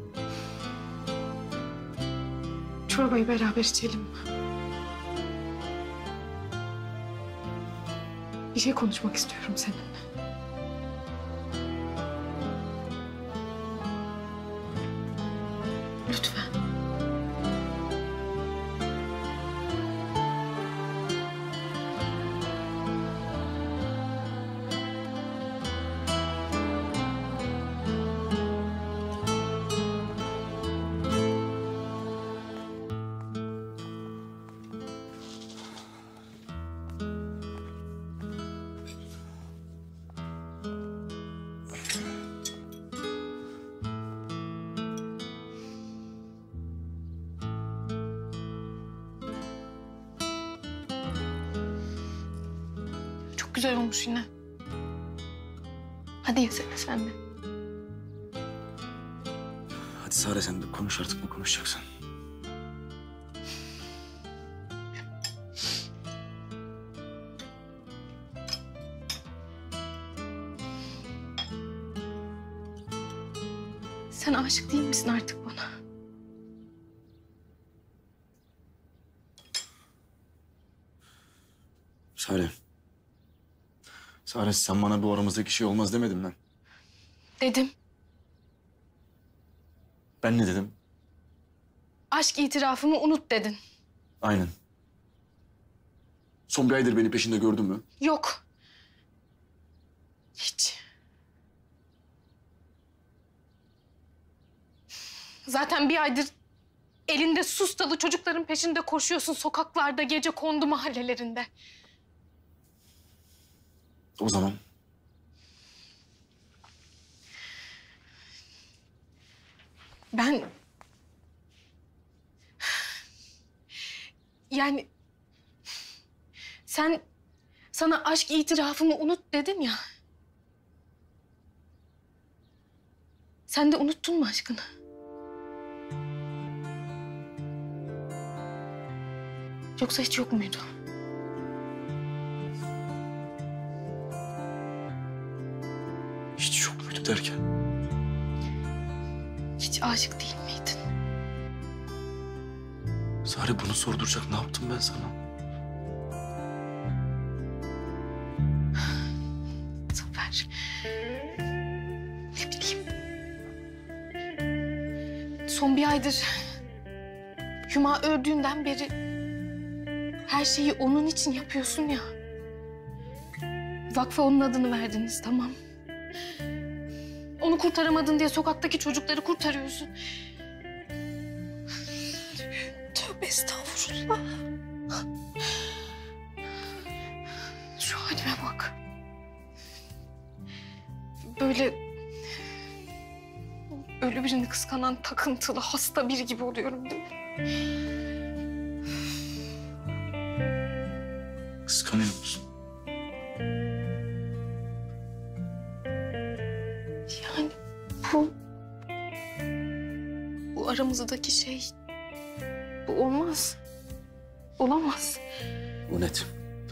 Çorbayı beraber içelim mi? Bir şey konuşmak istiyorum seninle. Lütfen. Çok güzel olmuş yine. Hadi yesene sen de. Hadi Sare sen de konuş artık ne konuşacaksan. Sen aşık değil misin artık bana? Sare. Sare sen bana bu aramızdaki şey olmaz demedin mi? Dedim. Ben ne dedim? Aşk itirafımı unut dedin. Aynen. Son bir aydır beni peşinde gördün mü? Yok. Hiç. Zaten bir aydır elinde sustalı çocukların peşinde koşuyorsun sokaklarda, gece kondu mahallelerinde. O zaman Ben... Yani... Sana aşk itirafımı unut dedim ya. Sen de unuttun mu aşkını? Yoksa hiç yok muydu? hiç yok muydu derken? Hiç aşık değil miydin? Sare bunu sorduracak ne yaptım ben sana? Zafer. Ne bileyim. Son bir aydır Hüma öldüğünden beri her şeyi onun için yapıyorsun ya. Vakfa onun adını verdiniz, tamam. Onu kurtaramadın diye sokaktaki çocukları kurtarıyorsun. Tövbe estağfurullah. Şu halime bak. Böyle ölü birini kıskanan takıntılı, hasta biri gibi oluyorum değil mi? Kıskanıyor musun? Yani bu aramızdaki şey, bu olmaz. Olamaz. Bu net.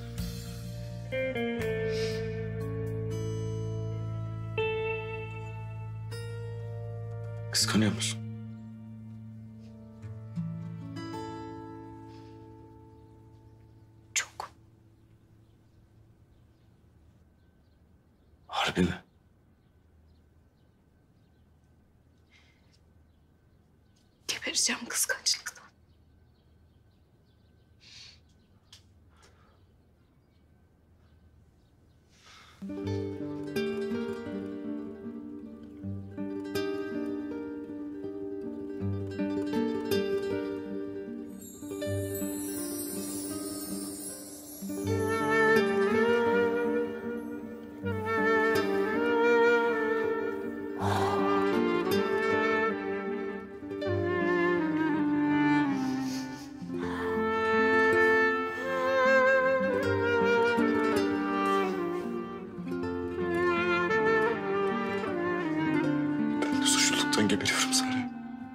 Kıskanıyor musun? Çok. Harbi mi? Gebereceğim kıskançlıktan. açlıktan geberiyorum Sare.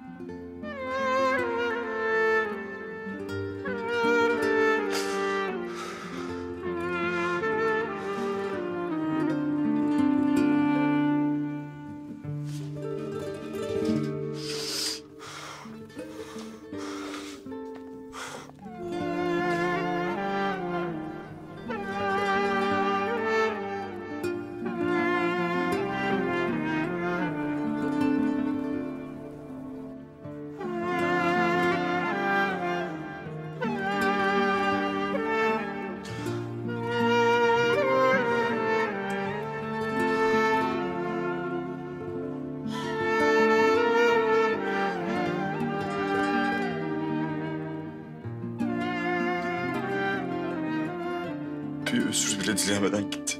Bir özür bile dileyemeden gitti.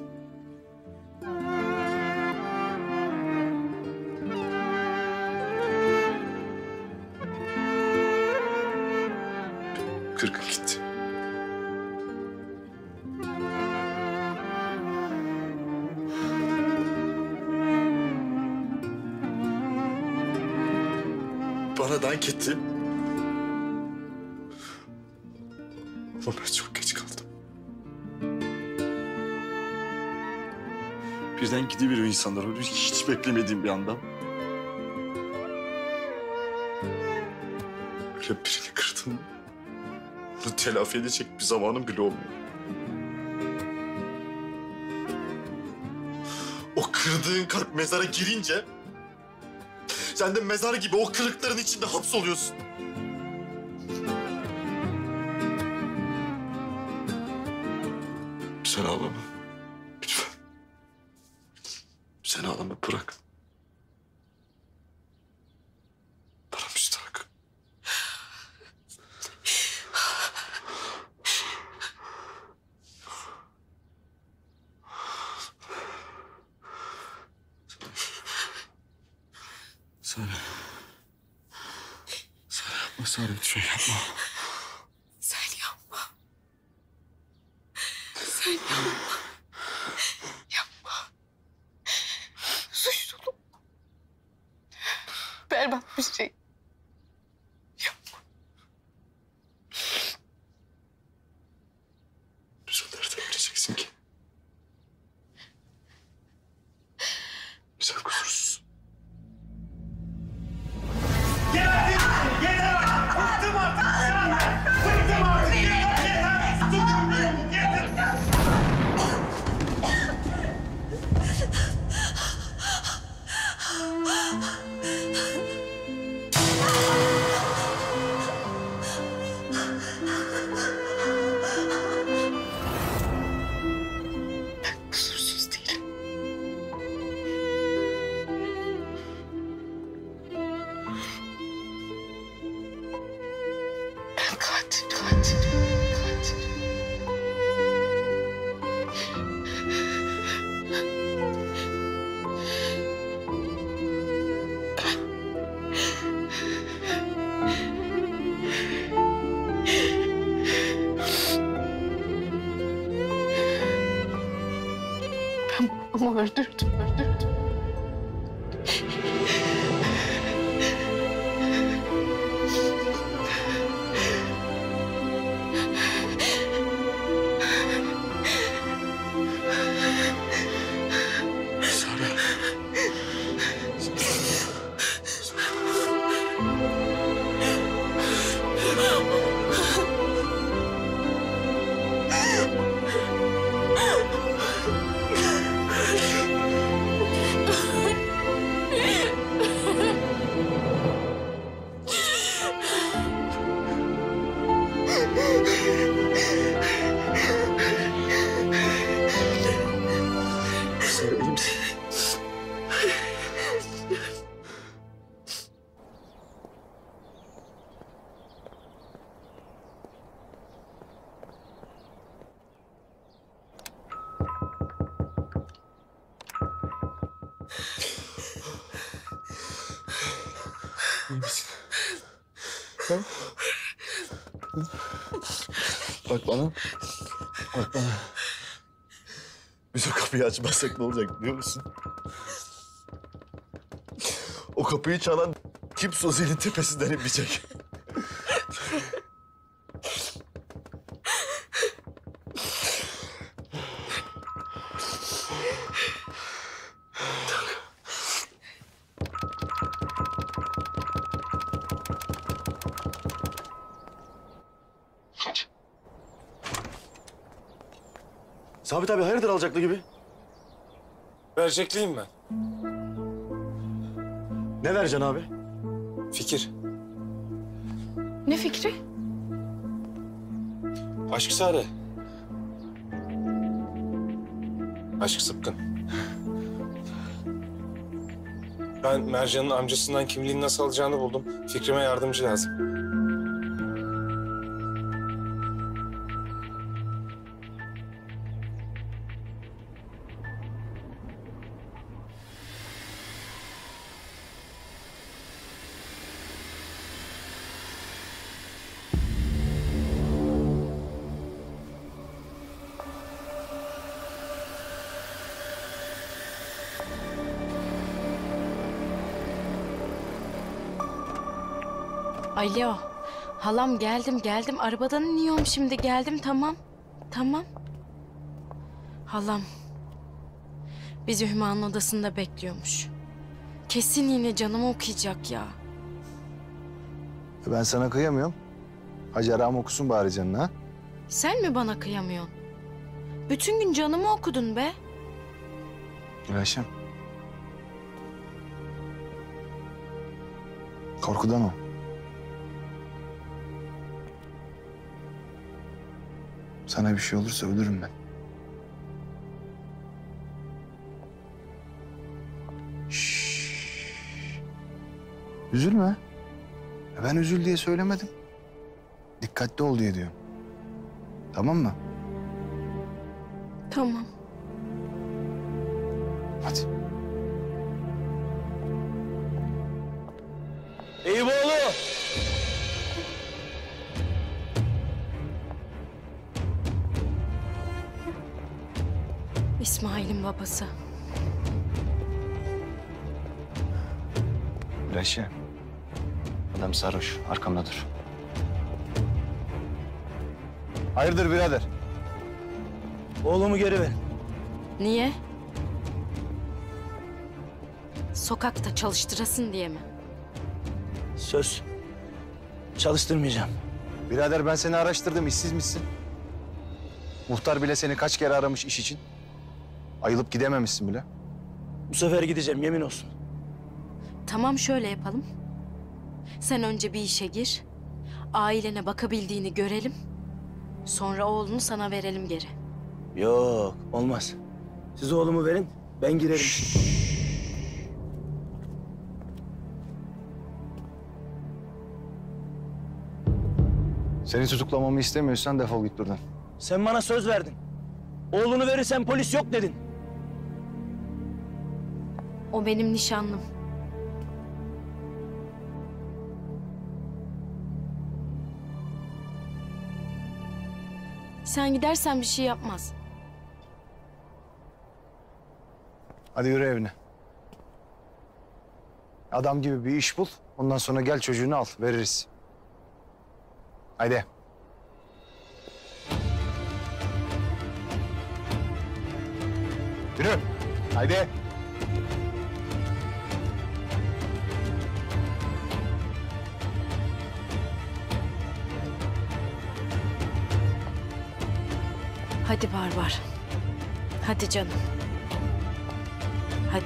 Kırgın gitti. Bana dank etti. Ama ben çok geç kaldım. Birden gidiveriyor insanlar. Öyle hiç beklemediğim bir anda. Öyle birini kırdım. Bunu telafi edecek bir zamanım bile olmuyor. O kırdığın kalp mezara girince... sen de mezar gibi o kırıkların içinde hapsoluyorsun. Sen ağlama. Lütfen. Sen ağlama, bırak. Bana müstahak. Sare. Sare yapma, Sare lütfen yapma. Sen yapma. Sen yapma. Yapma. Suçluluk. Berbat bir şey. Yapma. Bize nereden bileceksin ki? Sen kusursuz. Yeter! Yeter! Bıktım artık! Bıktım artık! Yeter! Tutun beni! Yeter! Ben kusursuz değilim. Ben katil. Ben babamı öldürdüm. Sare iyi misin? İyi misin? Ha? Bak bana. Bak bana. Biz o kapıyı açmazsak ne olacak biliyor musun? O O kapıyı çalan kimse o zilin tepesinden inmeyecek. Sabit abi hayırdır alacaklı gibi? Verecekliyim ben. Ne vereceksin abi? Fikir. Ne fikri? Aşk Sare. Aşk Sıpkın. Ben Mercan'ın amcasından kimliğini nasıl alacağını buldum. Fikrime yardımcı lazım. Alo. Halam geldim. Arabadan iniyorum şimdi. Geldim tamam. Halam. Bizi Hüma'nın odasında bekliyormuş. Kesin yine canımı okuyacak ya. Ben sana kıyamıyorum. Hacı Aram okusun bari canına. Ha? Sen mi bana kıyamıyorsun? Bütün gün canımı okudun be. Gülayşem. Korkudan o. Sana bir şey olursa ölürüm ben. Şşş. Üzülme. Ben üzül diye söylemedim. Dikkatli ol diye diyorum. Tamam mı? Tamam. Hadi. Eyüboğlu! İsmail'in babası. Gülayşe. Adam sarhoş. Arkamda dur. Hayırdır birader? Oğlumu geri ver. Niye? Sokakta çalıştırasın diye mi? Söz. Çalıştırmayacağım. Birader ben seni araştırdım. İşsiz misin? Muhtar bile seni kaç kere aramış iş için. Ayılıp gidememişsin bile. Bu sefer gideceğim yemin olsun. Tamam şöyle yapalım. Sen önce bir işe gir. Ailene bakabildiğini görelim. Sonra oğlunu sana verelim geri. Yok olmaz. Siz oğlumu verin ben girerim. Seni tutuklamamı istemiyorsan defol git buradan. Sen bana söz verdin. Oğlunu verirsen polis yok dedin. O benim nişanlım. Sen gidersen bir şey yapmaz. Hadi yürü evine. Adam gibi bir iş bul. Ondan sonra gel çocuğunu al. Veririz. Haydi. Yürü. Haydi. Hadi Barbar. Hadi canım. Hadi.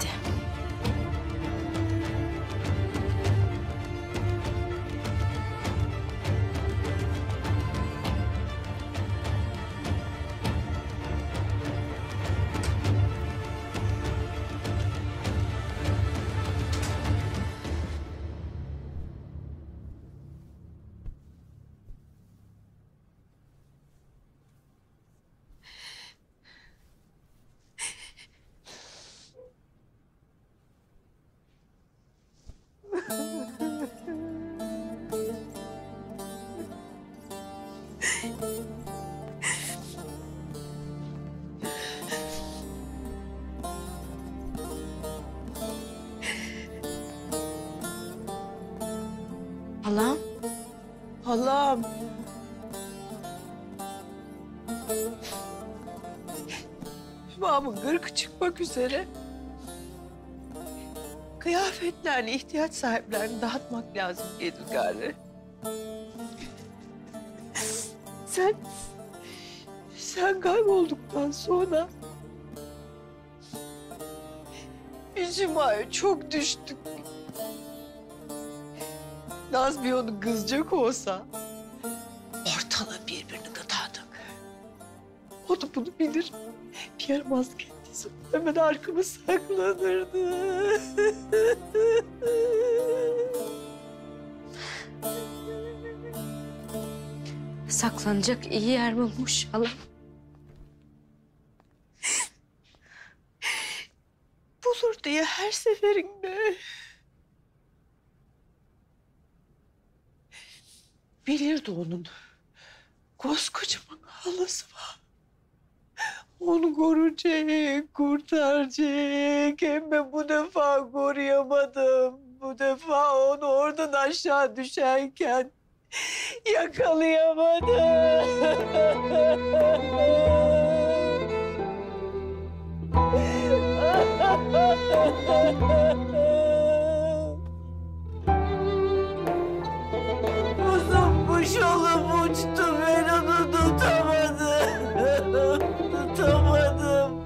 Halam. Halam. Hümam'ın gırkı çıkmak üzere. Kıyafetlerini, ihtiyaç sahiplerini dağıtmak lazım gelir gari. Sen kaybolduktan sonra biz Hüma'ya çok düştük. Nazmi onu kızacak olsa ortalığı birbirine katardık. O da bunu bilir. Bir yaramaz kendisi hemen arkamı saklanırdı. Saklanacak iyi yer bulmuş halam. Bulur diye her seferinde. Bilirdi onun. Koskocaman halası var. Onu koruyacak, kurtaracak. Hem ben bu defa koruyamadım. Bu defa onu oradan aşağı düşerken yakalayamadım. Uzun kuş olup uçtu, ben onu tutamadım. Tutamadım.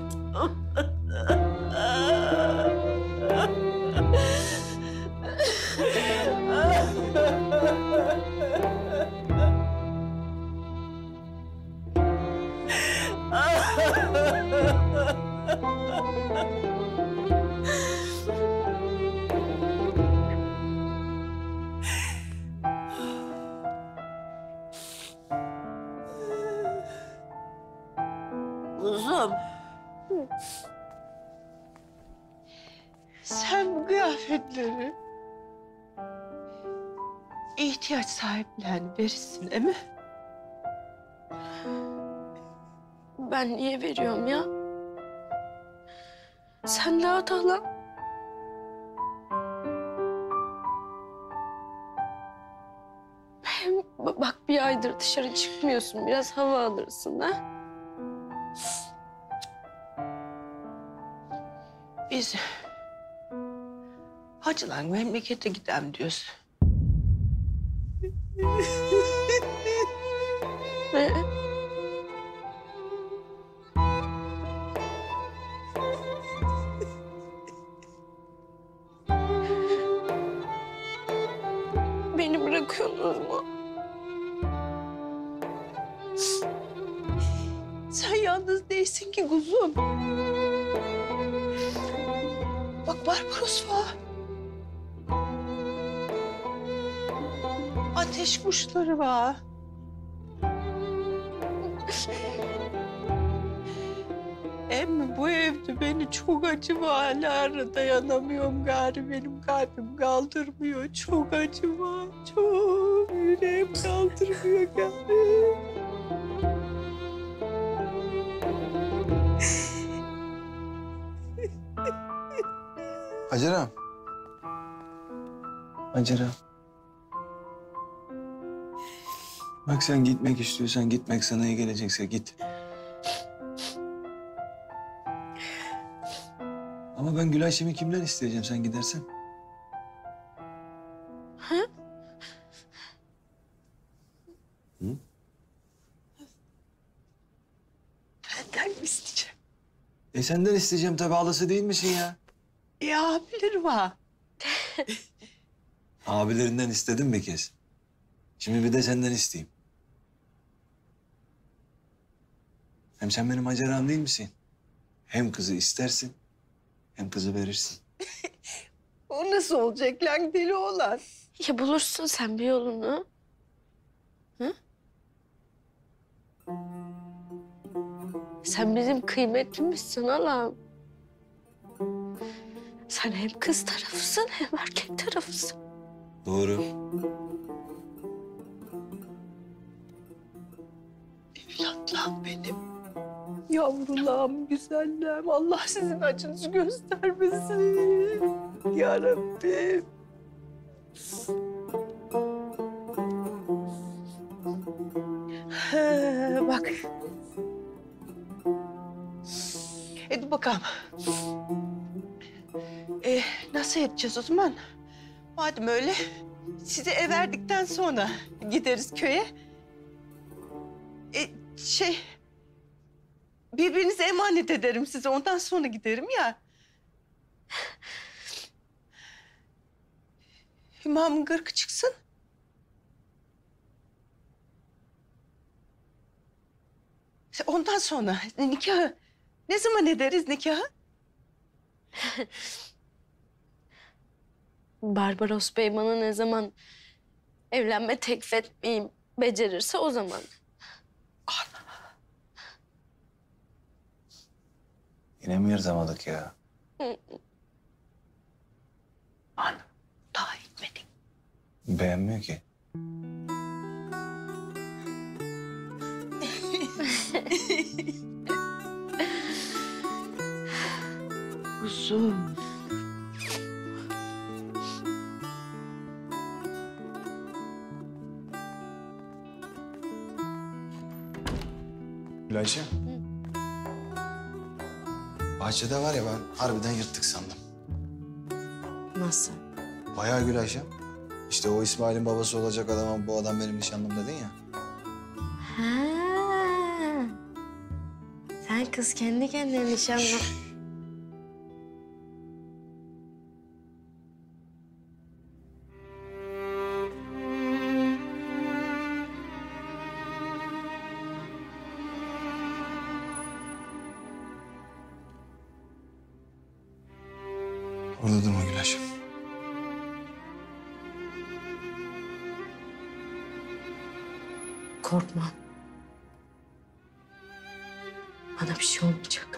Kuzum. Sen bu kıyafetleri ihtiyaç sahiplerine verirsin, değil mi? Ben niye veriyorum ya? Sen dağıt halam. Hem bak bir aydır dışarı çıkmıyorsun. Biraz hava alırsın ha? Biz hacılar memlekete gidelim diyoruz. Ne? Beni bırakıyorsunuz mu? Sen yalnız değilsin ki kuzum. Bak Barbaros var. Ateş kuşları var. Emmi bu evde beni çok acı var. Hala dayanamıyorum gari. Benim kalbim kaldırmıyor. Çok acı var. Çok yüreğim kaldırmıyor gari. Hacer'im. Hacer'im. Bak sen gitmek istiyorsan, gitmek sana iyi gelecekse git. Ama ben Gülay Şem'i kimden isteyeceğim sen gidersen? Ha? Hı? Benden mi isteyeceğim? Senden isteyeceğim tabii, halası değil misin ya? Abileri var. Abilerinden istedim bir kez. Şimdi bir de senden isteyeyim. Hem sen benim Hacer'im değil misin? Hem kızı istersin, hem kızı verirsin. O nasıl olacak lan deli oğlan? Ya bulursun sen bir yolunu. Hı? Sen bizim kıymetlimizsin halam. Sen hem kız tarafısın hem erkek tarafısın. Doğru. Evlatlarım benim. Yavrularım, güzellerim. Allah sizin acınızı göstermesin. Ya Rabbim. bak. Hadi bakalım. Nasıl yapacağız o zaman? Madem öyle, size ev verdikten sonra gideriz köye. Birbirinize emanet ederim size. Ondan sonra giderim ya. Hümamın gırkı çıksın. Ondan sonra nikahı. Ne zaman ederiz nikahı? Barbaros Bey bana ne zaman evlenme teklif etmeyi becerirse o zaman. Yine mi yırtamadık ya? Daha etmedik. Beğenmiyor ki. Kuzum. Gülayşe. Bahçede var ya ben harbiden yırttık sandım. Nasıl? Bayağı Gülayşe. İşte o İsmail'in babası olacak adama bu adam benim nişanlım dedin ya. Ha. Sen kız kendi kendine nişanlı. Orada durma Gülayşe. Korkma. Bana bir şey olmayacak.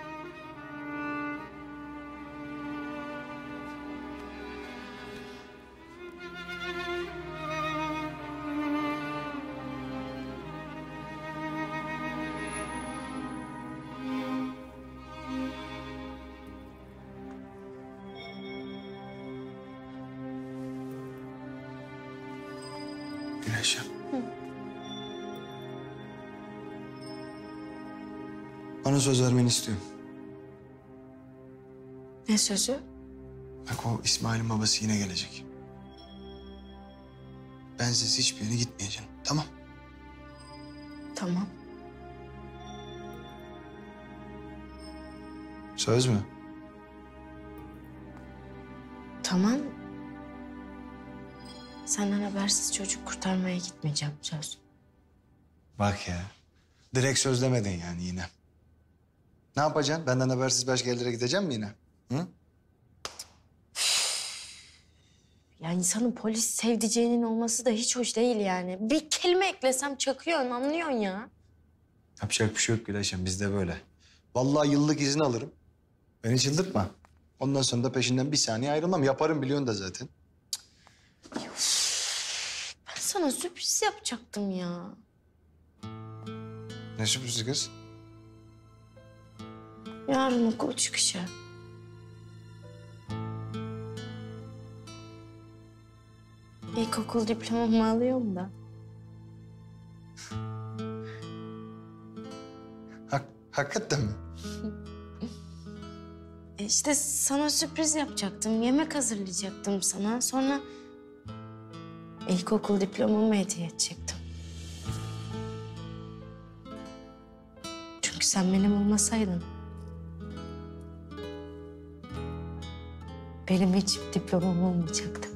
Gülayşe. Bana söz vermeni istiyorum. Ne sözü? Bak o İsmail'in babası yine gelecek. Bensiz hiçbir yere gitmeyeceksin. Tamam. Tamam. Söz mü? Tamam. Senden habersiz çocuk kurtarmaya gitmeyeceğim söz. Bak ya. Direkt söz demedin yani yine. Ne yapacaksın? Benden habersiz başka yerlere gideceğim mi yine? Hı? Ya insanın polis sevdiceğinin olması da hiç hoş değil yani. Bir kelime eklesem çakıyorsun, anlıyorsun ya. Yapacak bir şey yok Gülayşem. Bizde böyle. Vallahi yıllık izin alırım. Beni çıldırtma. Ondan sonra da peşinden bir saniye ayrılmam. Yaparım biliyorsun da zaten. Ben sana sürpriz yapacaktım ya. Ne sürprizi kız? Yarın okul çıkışı. İlkokul diplomamı alıyorum da. Hakikaten mi? İşte sana sürpriz yapacaktım. Yemek hazırlayacaktım sana. Sonra ilkokul diplomamı hediye edecektim. Çünkü sen benim olmasaydın benim hiç diplomam olmayacaktı.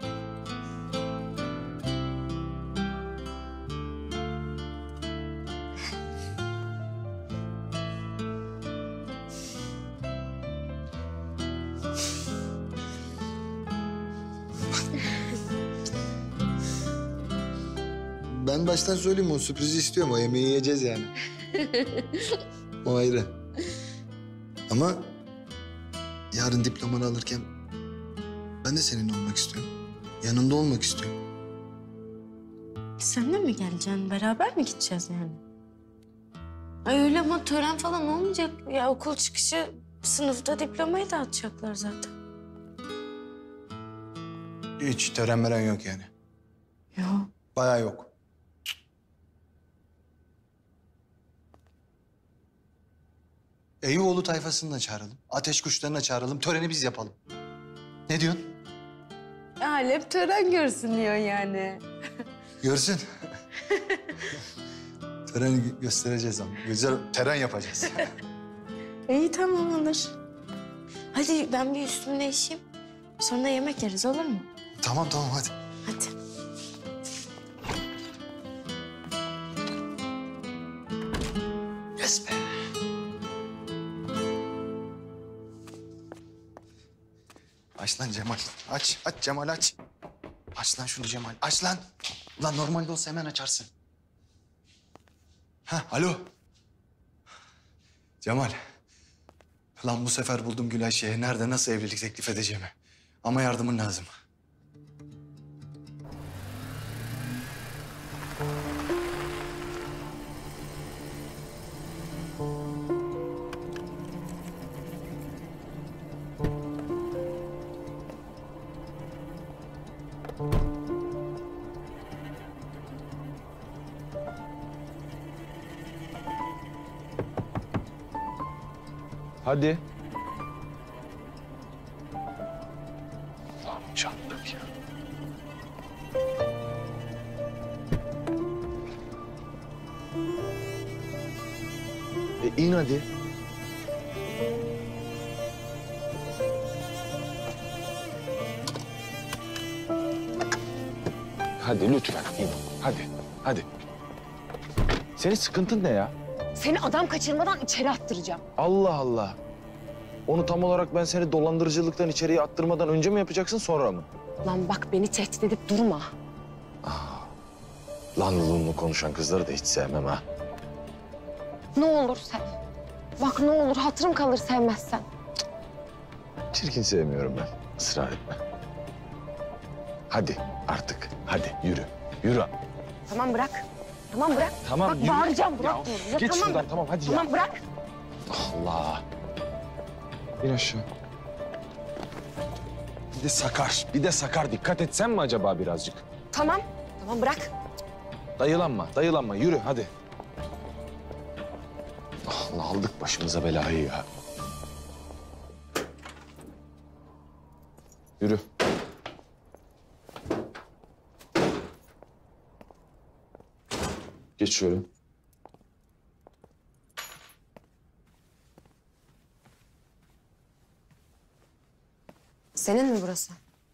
Ben baştan söyleyeyim o sürprizi istiyorum. O yemeği yiyeceğiz yani. O ayrı. Ama yarın diplomanı alırken ben de seninle olmak istiyorum. Yanında olmak istiyorum. Sen de mi geleceksin? Beraber mi gideceğiz yani? Ay öyle ama tören falan olmayacak. Ya okul çıkışı sınıfta diplomayı dağıtacaklar zaten. Hiç tören meren yok yani. Yok. Bayağı yok. Eyüboğlu tayfasını da çağıralım. Ateş kuşlarını da çağıralım. Töreni biz yapalım. Ne diyorsun? Alep tören görsün diyor yani. Görsün. Töreni göstereceğiz ama. Güzel tören yapacağız. İyi tamam olur. Hadi ben bir üstümü değişeyim. Sonra yemek yeriz olur mu? Tamam hadi. Hadi. Yes be. Aç lan Cemal. Aç Cemal aç. Aç lan şunu Cemal. Aç lan. Ulan normalde olsa hemen açarsın. Ha alo. Cemal. Lan bu sefer buldum Gül Ayşe'ye. Nerede nasıl evlilik teklif edeceğimi. Ama yardımın lazım. Hadi. Çattık ya. İn hadi. Hadi lütfen in. Hadi. Senin sıkıntın ne ya? Seni adam kaçırmadan içeri attıracağım. Allah Allah. Onu tam olarak ben seni dolandırıcılıktan içeriye attırmadan önce mi yapacaksın sonra mı? Lan bak beni tehdit edip durma. Lanlılığımla konuşan kızları da hiç sevmem ha. Ne olur sen. Bak ne olur hatırım kalır sevmezsen. Çirkin sevmiyorum ben. Israr etme. Hadi artık. Hadi yürü. Yürü. Tamam bırak. Tamam Bak yürü. bağıracağım bırak Ya, diyorum. Ya, git tamam. şuradan tamam hadi ya. Tamam bırak. Allah. İn aşağı. Bir de sakar. Dikkat etsen mi acaba birazcık? Tamam bırak. Dayılanma. Yürü hadi. Allah aldık başımıza belayı ya. Yürü. Geç şöyle. Senin mi burası?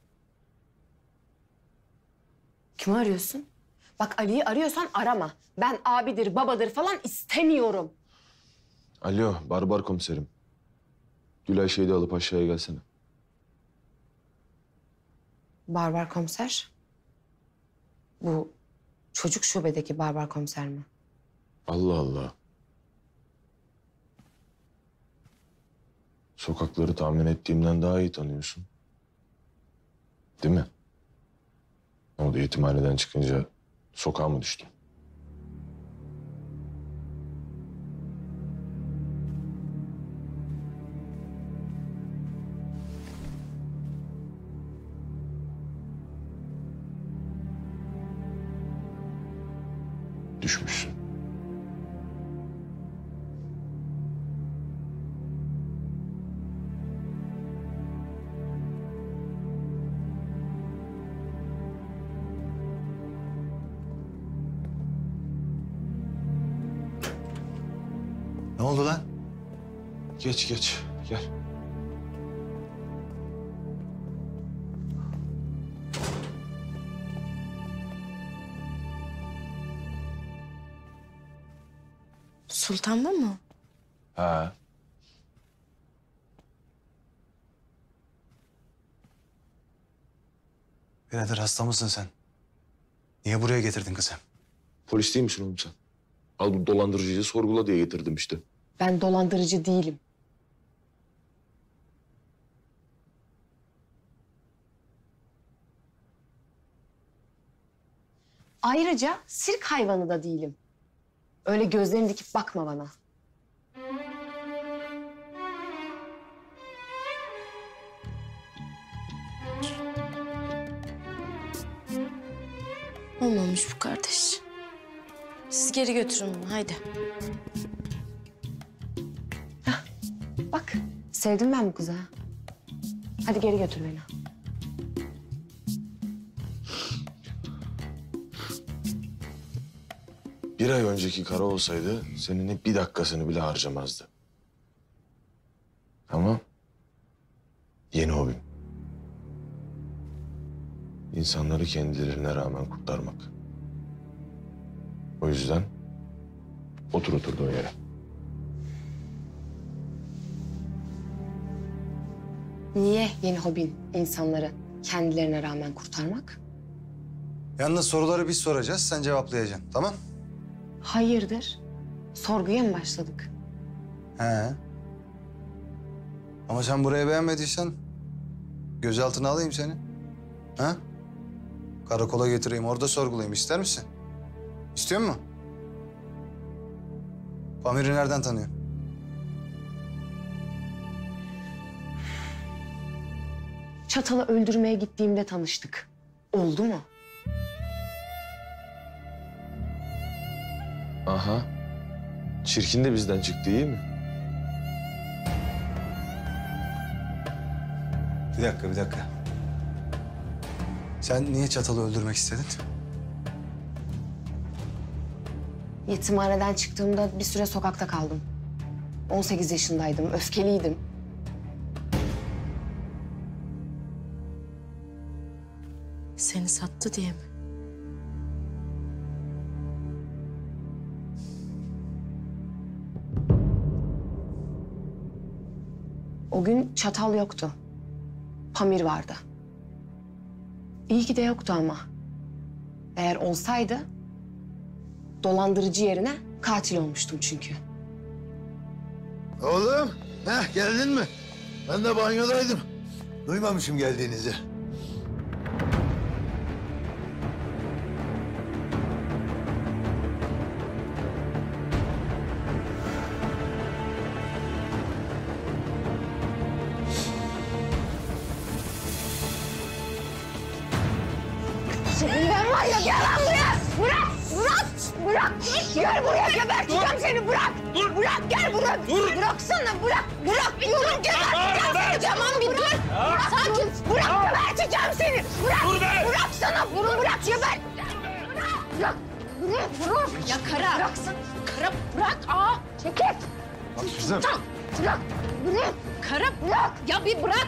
Kimi arıyorsun? Bak Ali'yi arıyorsan arama. Ben abidir, babadır falan istemiyorum. Alo, Barbar komiserim. Gülay şeyi de alıp aşağıya gelsene. Barbar komiser. Bu çocuk şubedeki barbar komiser mi? Allah Allah. Sokakları tahmin ettiğimden daha iyi tanıyorsun. Değil mi? Ne oldu, yetimhaneden çıkınca sokağa mı düştün? Düşmüşsün. Ne oldu lan? Geç. Gel. Sultan'da mı? Ha. Birader hasta mısın sen? Niye buraya getirdin kızı? Polis değil misin oğlum sen? Al bu dolandırıcıyı sorgula diye getirdim işte. Ben dolandırıcı değilim. Ayrıca sirk hayvanı da değilim. Öyle gözlerini dikip bakma bana. Olmamış bu kardeş. Siz geri götürün bunu haydi. Sevdim ben bu kızı ha. Hadi geri götür beni. Bir ay önceki kara olsaydı senin bir dakikasını bile harcamazdı. Ama yeni hobim. İnsanları kendilerine rağmen kurtarmak. O yüzden otur oturduğun yere. Niye yeni hobin insanları kendilerine rağmen kurtarmak? Yalnız soruları biz soracağız, sen cevaplayacaksın, tamam? Hayırdır? Sorguya mı başladık? He. Ama sen burayı beğenmediysen gözaltına alayım seni. Ha? Karakola getireyim, orada sorgulayayım. İster misin? İstiyor musun? Pamir'i nereden tanıyorsun? Çatalı öldürmeye gittiğimde tanıştık. Oldu mu? Aha. Çirkin de bizden çıktı, iyi mi? Bir dakika. Sen niye Çatal'ı öldürmek istedin? Yetimhaneden çıktığımda bir süre sokakta kaldım. 18 yaşındaydım, öfkeliydim. Seni sattı diye mi? O gün Çatal yoktu. Pamir vardı. İyi ki de yoktu ama. Eğer olsaydı dolandırıcı yerine katil olmuştum çünkü. Oğlum, geldin mi? Ben de banyodaydım. Duymamışım geldiğinizi. Senin ben var ya, gel lan buraya! Bırak! Gel buraya, geberteceğim seni, bırak! Bırak, gel buraya! Bıraksana, bırak! Diyorum, geberteceğim seni! Tamam, bir dur! Sakin! Bırak, geberteceğim seni! Bıraksana, bunu bırak, geber! Bırak! Ya Kara! Bıraksın! Kara, bırak! Çekil! Bak kızım. Bırak! Kara, bırak! Ya bir bırak!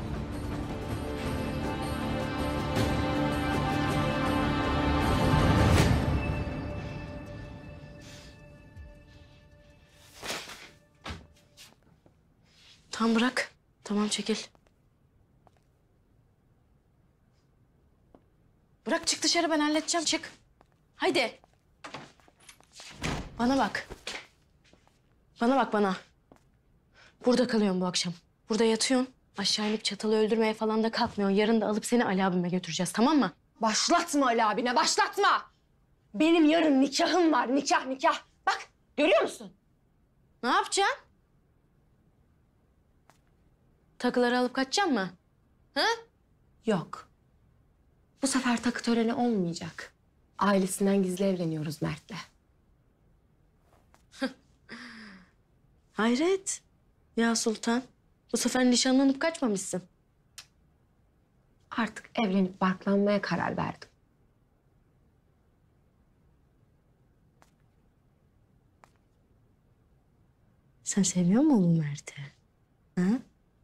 Tamam bırak. Tamam çekil. Bırak çık dışarı, ben halledeceğim, çık. Haydi. Bana bak. Bana. Burada kalıyorsun bu akşam. Burada yatıyorsun. Aşağı inip Çatal'ı öldürmeye falan da kalkmıyorsun. Yarın da alıp seni Ali abime götüreceğiz, tamam mı? Başlatma Ali abine, başlatma! Benim yarın nikahım var, nikah. Bak, görüyor musun? Ne yapacaksın? Takıları alıp kaçacaksın mı? Ha? Yok. Bu sefer takı töreni olmayacak. Ailesinden gizli evleniyoruz Mert'le. Hayret. Ya Sultan, bu sefer nişanlanıp kaçmamışsın. Artık evlenip barklanmaya karar verdim. Sen seviyor musun oğlum Mert'i? Ha?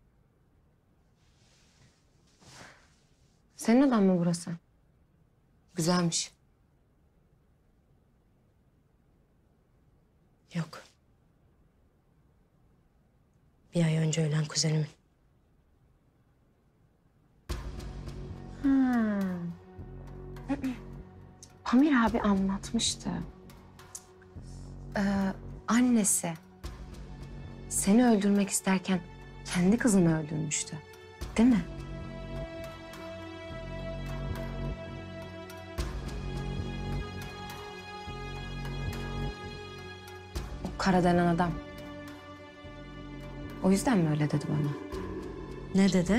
Senin odan mı burası? Güzelmiş. Yok. Bir ay önce ölen kuzenimin. Pamir abi anlatmıştı. Annesi seni öldürmek isterken kendi kızını öldürmüştü. Değil mi? O Kara denen adam. O yüzden mi öyle dedi bana? Ne dedi?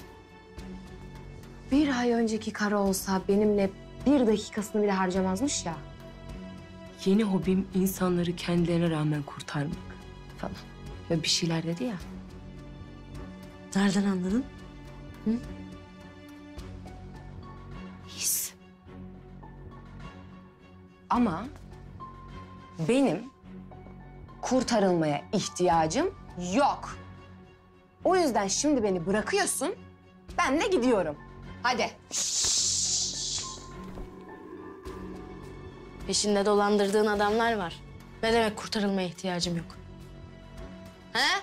Bir ay önceki Kara olsa benimle bir dakikasını bile harcamazmış ya. Yeni hobim insanları kendilerine rağmen kurtarmak falan. Böyle bir şeyler dedi ya. Nereden anladın? Hı? His. Ama benim kurtarılmaya ihtiyacım yok. O yüzden şimdi beni bırakıyorsun, ben de gidiyorum. Hadi. Peşinde dolandırdığın adamlar var. Ne demek kurtarılmaya ihtiyacım yok? He?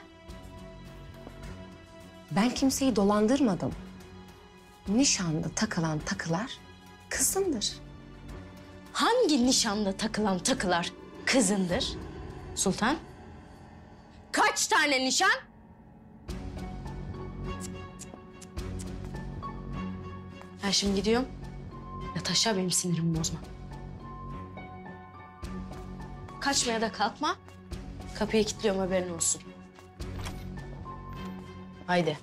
Ben kimseyi dolandırmadım. Nişanda takılan takılar kızındır. Hangi nişanda takılan takılar kızındır? Sultan? Kaç tane nişan? Ben şimdi gidiyorum. Yat aşağı, benim sinirimi bozma. Kaçmaya da kalkma. Kapıyı kilitliyorum, haberin olsun. Haydi.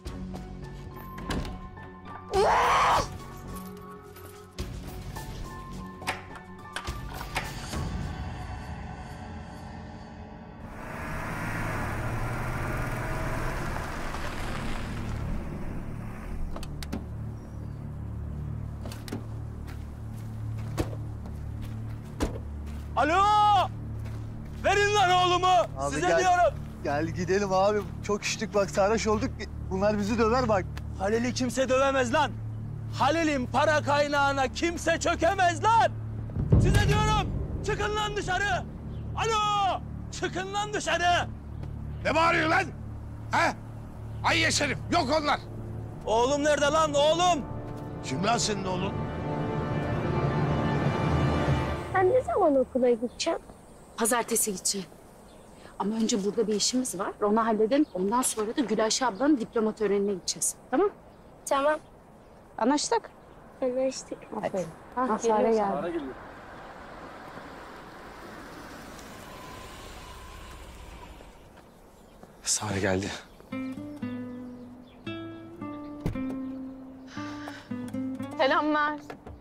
Alo! Verin lan oğlumu! Size diyorum! Gel gidelim abi. Çok içtik bak, sarhoş olduk. Bunlar bizi döver bak. Halil'i kimse dövemez lan! Halil'in para kaynağına kimse çökemez lan! Size diyorum! Çıkın lan dışarı! Alo! Çıkın lan dışarı! Ne bağırıyor lan? He? Ay yaşarım, yok onlar. Oğlum nerede lan, oğlum? Kim lan senin oğlun? Sen ne zaman okula gideceksin? Pazartesi gideceğim. Ama önce burada bir işimiz var. Onu halledelim. Ondan sonra da Gülayşe ablanın diploma törenine gideceğiz. Tamam? Tamam. Anlaştık. Anlaştık. Aferin. Ah, Sare geliyor. geldi. Sare geldi. Selamlar.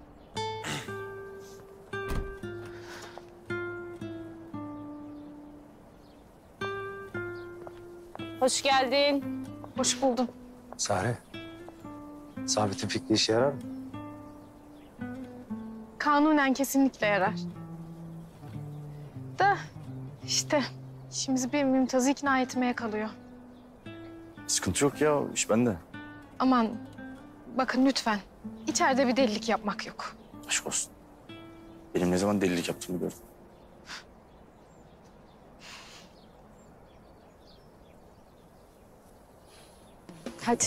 Hoş geldin. Hoş buldum. Sare, Sabit'in fikri işe yarar mı? Kanunen kesinlikle yarar. Da işte işimiz bir Mümtaz'ı ikna etmeye kalıyor. Sıkıntı yok ya, iş bende. Aman bakın lütfen. İçeride bir delilik yapmak yok. Aşk olsun. Benim ne zaman delilik yaptığımı gördüm. Hadi.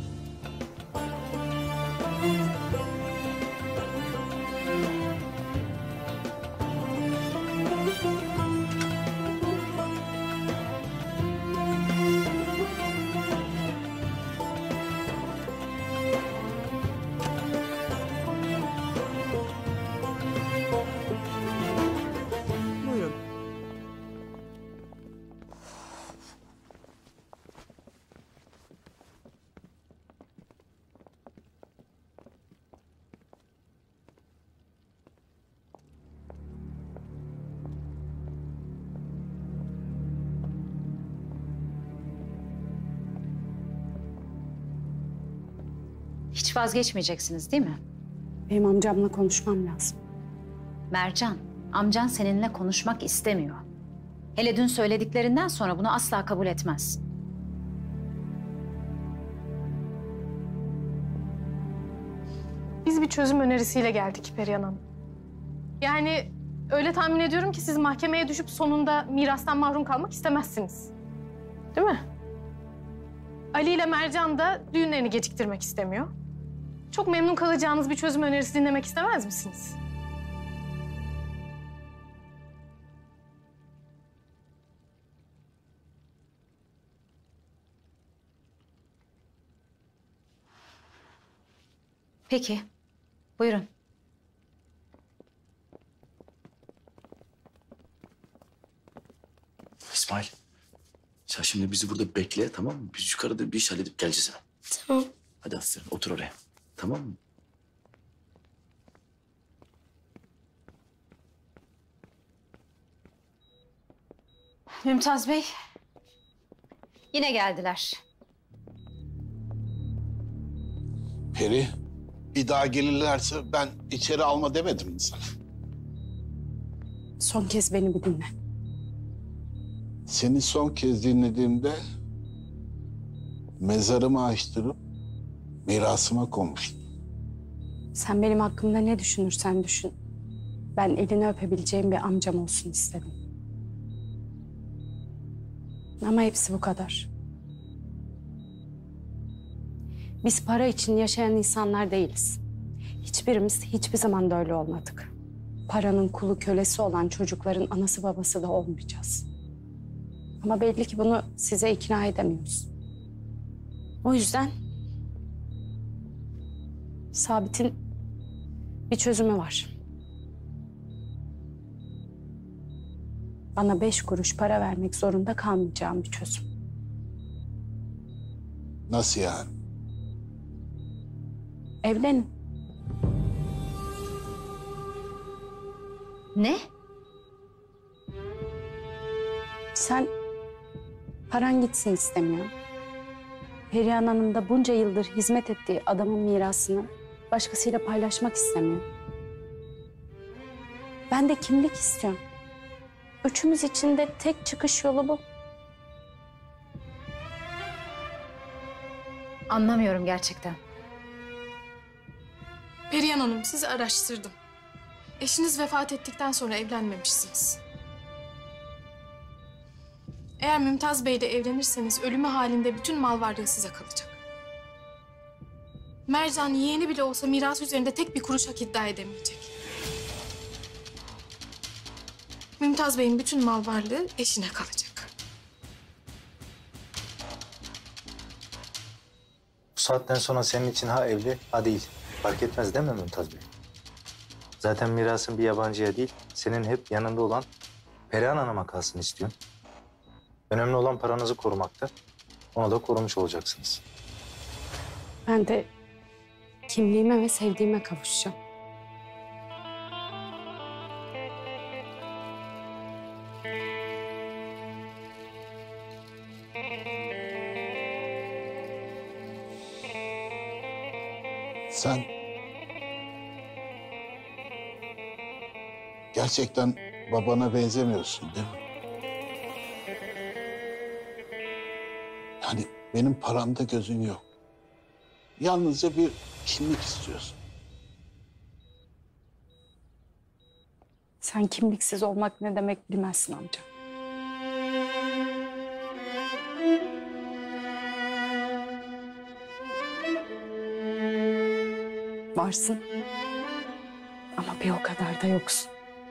Buyurun. Hiç vazgeçmeyeceksiniz değil mi? Benim amcamla konuşmam lazım. Mercan, amcan seninle konuşmak istemiyor. Hele dün söylediklerinden sonra bunu asla kabul etmez. Biz bir çözüm önerisiyle geldik Perihan Hanım. Yani öyle tahmin ediyorum ki siz mahkemeye düşüp sonunda mirastan mahrum kalmak istemezsiniz. Değil mi? Ali ile Mercan da düğünlerini geciktirmek istemiyor. Çok memnun kalacağınız bir çözüm önerisi dinlemek istemez misiniz? Peki, buyurun. İsmail, sen şimdi bizi burada bekle, tamam mı? Biz yukarıda bir iş halledip geleceğiz hemen. Tamam. Hadi aferin, otur oraya. Tamam mı? Mümtaz Bey, yine geldiler. Peri, bir daha gelirlerse ben içeri alma demedim mi sana? Son kez beni bir dinle. Seni son kez dinlediğimde mezarımı açtırıp mirasıma konmuştun. Sen benim hakkımda ne düşünürsen düşün. Ben elini öpebileceğim bir amcam olsun istedim. Ama hepsi bu kadar. Biz para için yaşayan insanlar değiliz. Hiçbirimiz hiçbir zaman da öyle olmadık. Paranın kulu kölesi olan çocukların anası babası da olmayacağız. Ama belli ki bunu size ikna edemiyoruz. O yüzden Sabit'in bir çözümü var. Bana 5 kuruş para vermek zorunda kalmayacağım bir çözüm. Nasıl yani? Evlenin. Ne? Sen paran gitsin istemiyorsun. Perihan Hanım da bunca yıldır hizmet ettiği adamın mirasını başkasıyla paylaşmak istemiyor. Ben de kimlik istiyorum. Üçümüz için de tek çıkış yolu bu. Anlamıyorum gerçekten. Perihan Hanım, sizi araştırdım. Eşiniz vefat ettikten sonra evlenmemişsiniz. Eğer Mümtaz Bey ile evlenirseniz ölümü halinde bütün mal varlığı size kalacak. Mercan yeğeni bile olsa miras üzerinde tek bir kuruş hak iddia edemeyecek. Mümtaz Bey'in bütün mal varlığı eşine kalacak. Bu saatten sonra senin için ha evli ha değil. Fark etmez değil mi Mümtaz Bey? Zaten mirasın bir yabancıya değil, senin hep yanında olan Perihan Hanım'a kalsın istiyorsun. Önemli olan paranızı korumaktır. Onu da korumuş olacaksınız. Ben de kimliğime ve sevdiğime kavuşacağım. Sen gerçekten babana benzemiyorsun değil mi? Yani benim paramda gözün yok. Yalnızca bir kimlik istiyorsun. Sen kimliksiz olmak ne demek bilmezsin amca. Varsın ama bir o kadar da yoksun.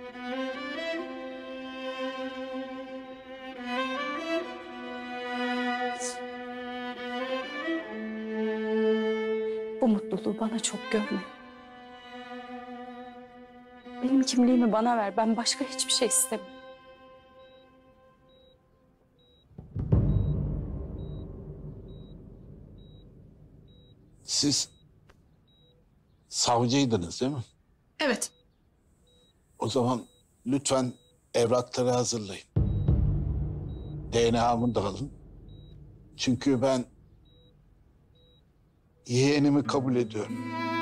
Bu mutluluğu bana çok görme. Benim kimliğimi bana ver. Ben başka hiçbir şey istemiyorum. Siz savcıydınız değil mi? Evet. O zaman lütfen evrakları hazırlayın. DNA'mı da alın. Çünkü ben yeğenimi kabul ediyorum.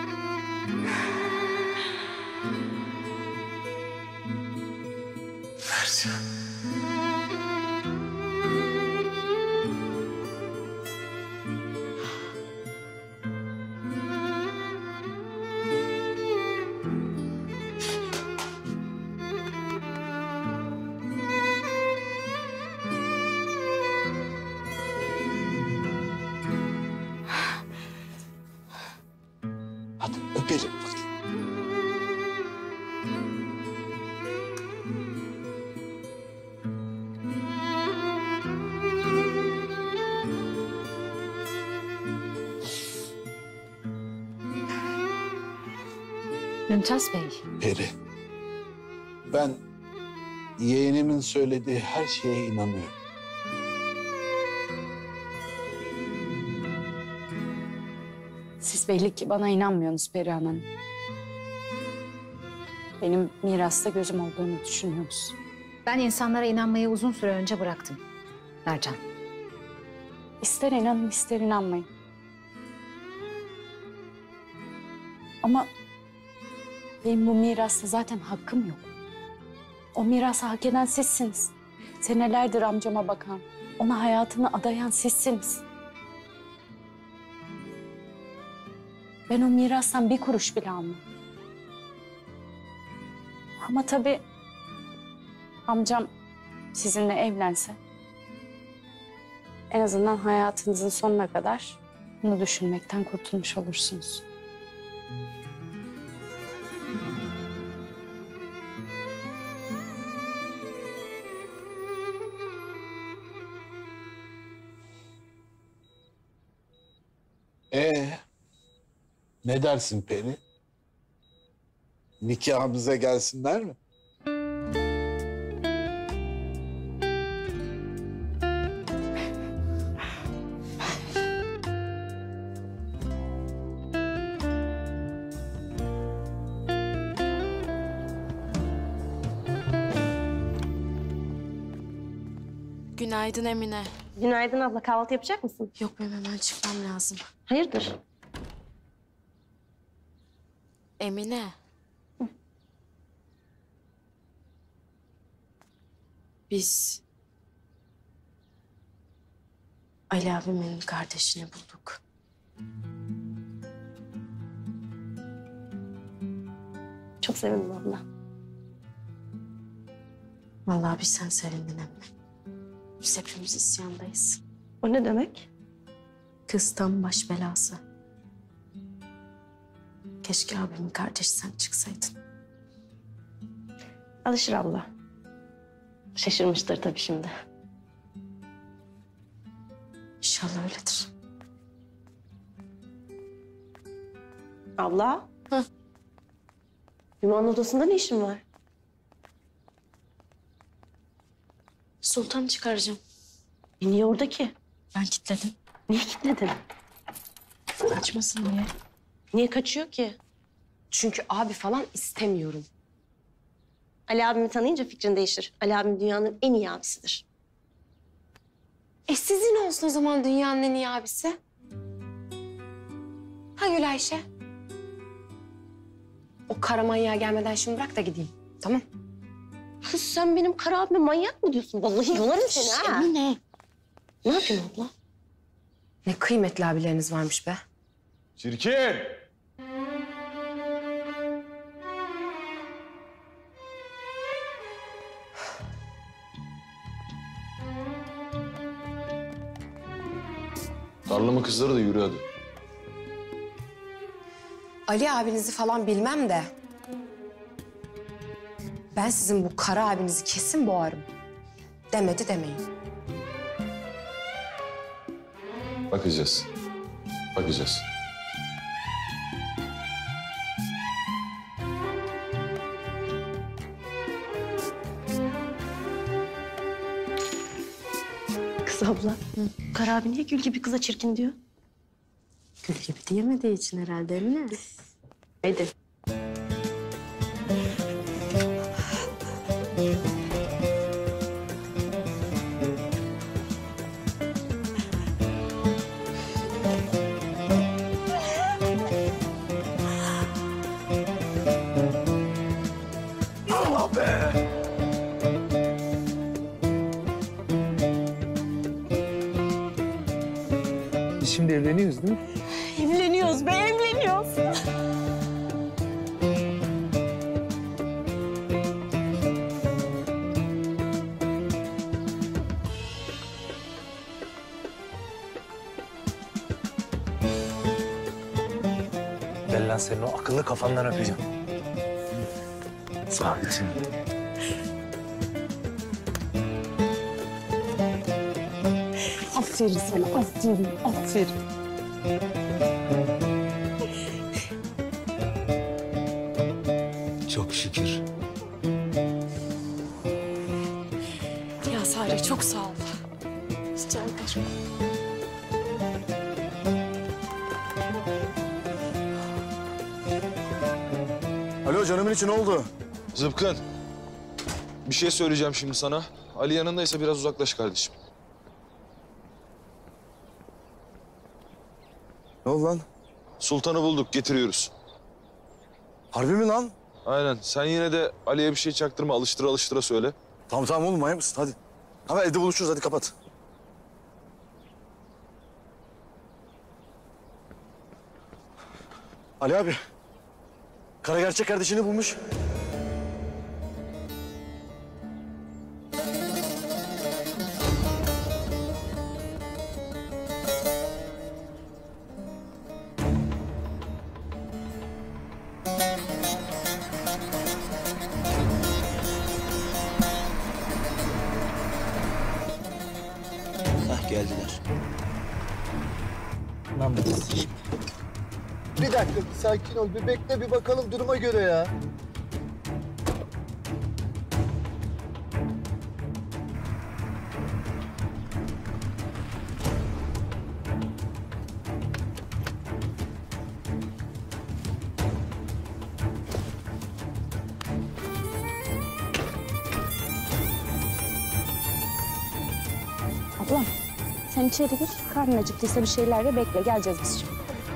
Mercan. Hadi öpelim. Mümtaz Bey. Peri, ben yeğenimin söylediği her şeye inanıyorum. Siz belli ki bana inanmıyorsunuz Perihan Hanım. Benim mirasta gözüm olduğunu düşünüyorsunuz. Ben insanlara inanmayı uzun süre önce bıraktım. Mercan. İster inanın ister inanmayın. Ama benim bu mirasta zaten hakkım yok. O mirası hak eden sizsiniz. Senelerdir amcama bakan, ona hayatını adayan sizsiniz. Ben o mirastan bir kuruş bile almam. Ama tabii amcam sizinle evlense en azından hayatınızın sonuna kadar bunu düşünmekten kurtulmuş olursunuz. Ne dersin Peri? Nikahımıza gelsinler mi? Günaydın Emine. Günaydın abla. Kahvaltı yapacak mısın? Yok benim hemen çıkmam lazım. Hayırdır? Emine. Biz Ali abimin kardeşini bulduk. Çok sevindim abla. Vallahi bir sen sevindin Emine. Biz hepimiz isyandayız. O ne demek? Kız tam baş belası. Keşke abimin kardeşi sen çıksaydın. Alışır abla. Şaşırmıştır tabii şimdi. İnşallah öyledir. Abla. Hı. Hüma'nın odasında ne işin var? Sultan'ı çıkaracağım. Niye orada ki? Ben kilitledim. Niye kilitledin? Kaçmasın diye. Niye kaçıyor ki? Çünkü abi falan istemiyorum. Ali abimi tanıyınca fikrin değişir. Ali abim dünyanın en iyi abisidir. Sizin olsun o zaman dünyanın en iyi abisi. Ha Gül Ayşe? O kara manyağa gelmeden şimdi bırak da gideyim. Tamam. Kız sen benim kara abime manyak mı diyorsun? Vallahi yolarım seni ha. Emine. Ne yapıyorsun abla? Ne kıymetli abileriniz varmış be. Çirkin! Tarlamın kızları da yürü hadi. Ali abinizi falan bilmem de... ben sizin bu kara abinizi kesin boğarım. Demedi demeyin. Bakacağız. Bakacağız. Kız abla. Kara abi niye gül gibi kıza çirkin diyor? Gül gibi diyemediği için herhalde Emine. Hadi. Allah be! Biz şimdi evleniyoruz değil mi? Evleniyoruz be, evleniyoruz. Gel lan senin o akıllı kafandan öpeceğim. Sağ ol. Aferin sana, aferin, aferin. Çok şükür. Ya Sare çok sağ ol. Rica ederim. Alo canımın içi ne oldu? Zıpkın. Bir şey söyleyeceğim şimdi sana. Ali yanındaysa biraz uzaklaş kardeşim. Ne oldu lan? Sultan'ı bulduk, getiriyoruz. Harbi mi lan? Aynen. Sen yine de Ali'ye bir şey çaktırma. Alıştıra alıştıra söyle. Tamam tamam oğlum manyak mısın? Hadi. Hemen evde buluşuruz hadi kapat. Ali abi. Kara gerçek kardeşini bulmuş. Hah geldiler. Lan bir dakika bir sakin ol. Bir bekle bir bakalım duruma göre ya. Ablam sen içeri gir. Karnın acıktıysa bir şeyler ye bekle. Geleceğiz biz şimdi.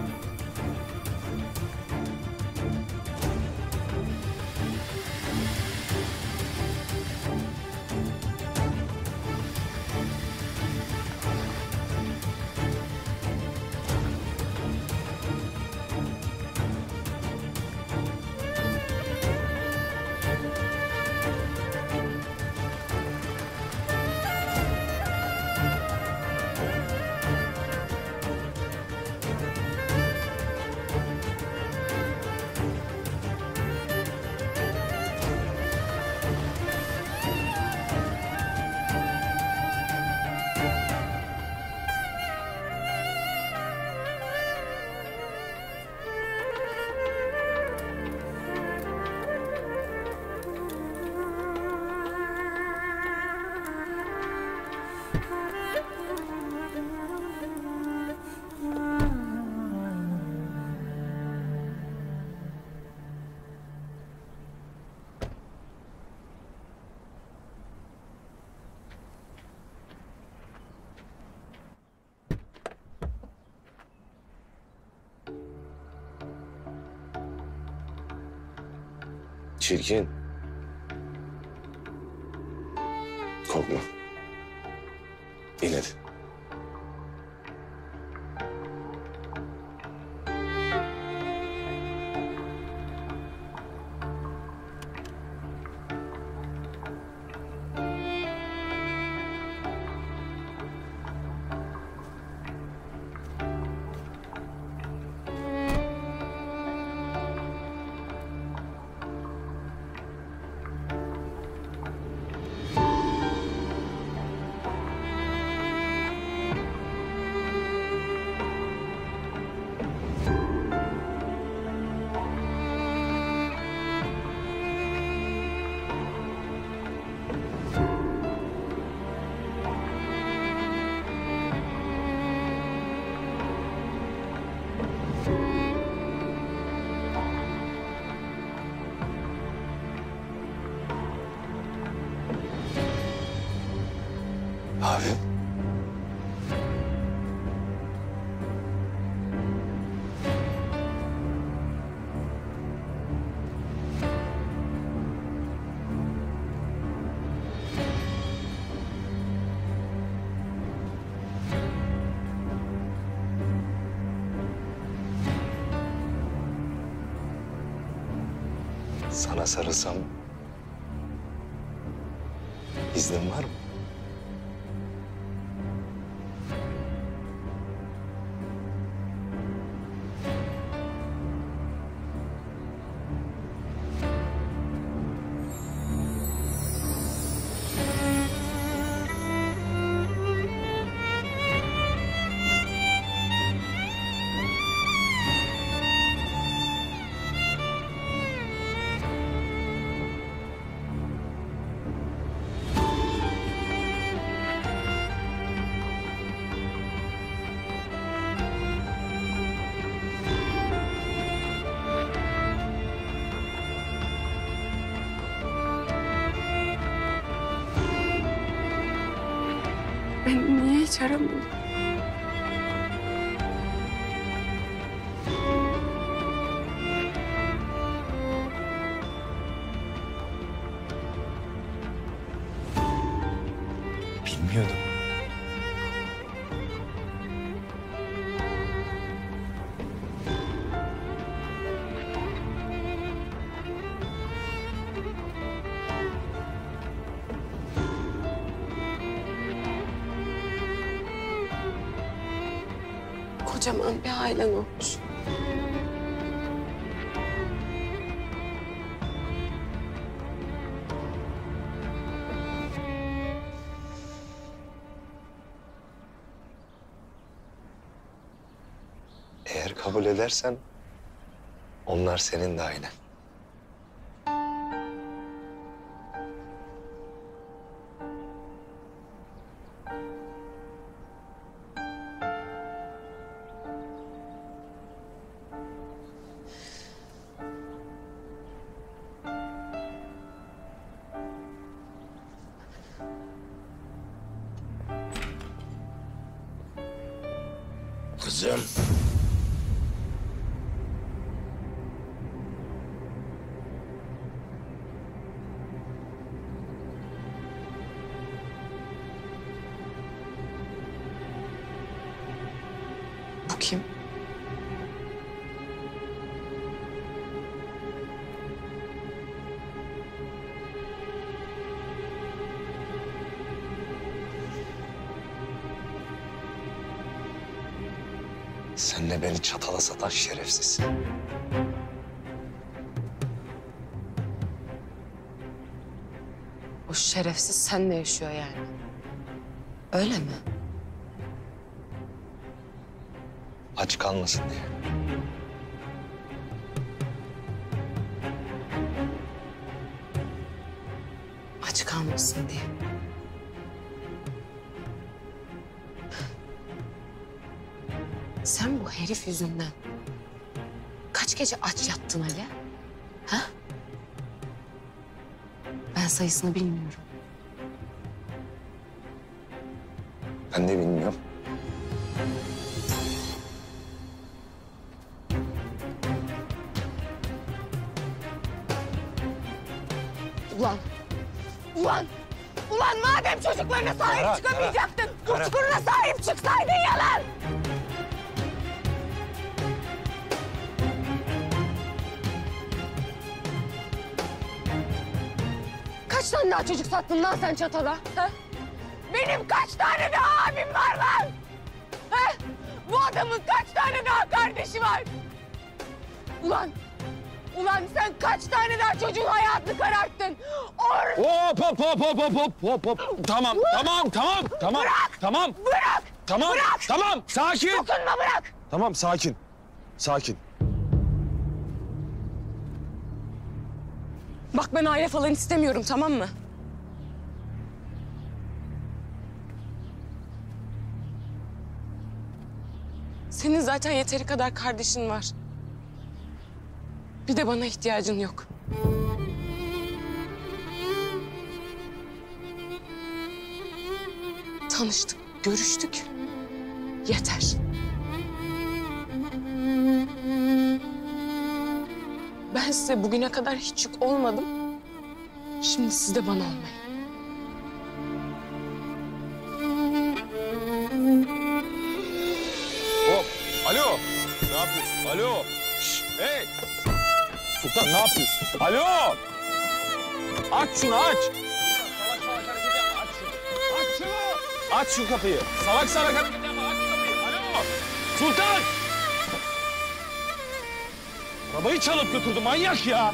Çirkin. Korkma. İn hadi. Abi. Sana sarılsam iznin var mı? Beni niye hiç aramadın? Bilmiyordum. Kocaman bir ailen olmuş. Eğer kabul edersen onlar senin de ailen. Kızım. Bu kim? Sen de beni çatala satan şerefsiz. O şerefsiz seninle yaşıyor yani. Öyle mi? Aç kalmasın diye. Aç kalmasın diye. Sen bu herif yüzünden kaç gece aç yattın Ali? Ha? Ben sayısını bilmiyorum. Ben de bilmiyorum. Ulan! Ulan! Ulan madem çocuklarına sahip Kara, çıkamayacaktın, Kara. uçkuruna sahip çıksaydın ya lan! Kaç tane daha çocuk sattın lan sen çatala? Ha? Benim kaç tane daha abim var lan? Ha? Bu adamın kaç tane daha kardeşi var? Ulan! Ulan sen kaç tane daha çocuğun hayatını kararttın? Hop hop hop hop hop hop hop hop. Tamam tamam tamam tamam. Bırak! Tamam. Bırak! Tamam. Bırak! Tamam. Sakin. Dokunma bırak! Tamam sakin. Sakin. Bak ben aile falan istemiyorum, tamam mı? Senin zaten yeteri kadar kardeşin var. Bir de bana ihtiyacın yok. Tanıştık, görüştük. Yeter. Ben size bugüne kadar hiç yük olmadım. Şimdi siz de bana olmayın. Hop. Alo. Ne yapıyorsun? Alo. Şş, hey. Sultan ne yapıyorsun? Alo. Aç şunu aç. Aç şunu. Aç şu kapıyı. Salak salak hareket yapma. Aç kapıyı. Alo. Sultan. Arabayı çalıp götürdü manyak ya.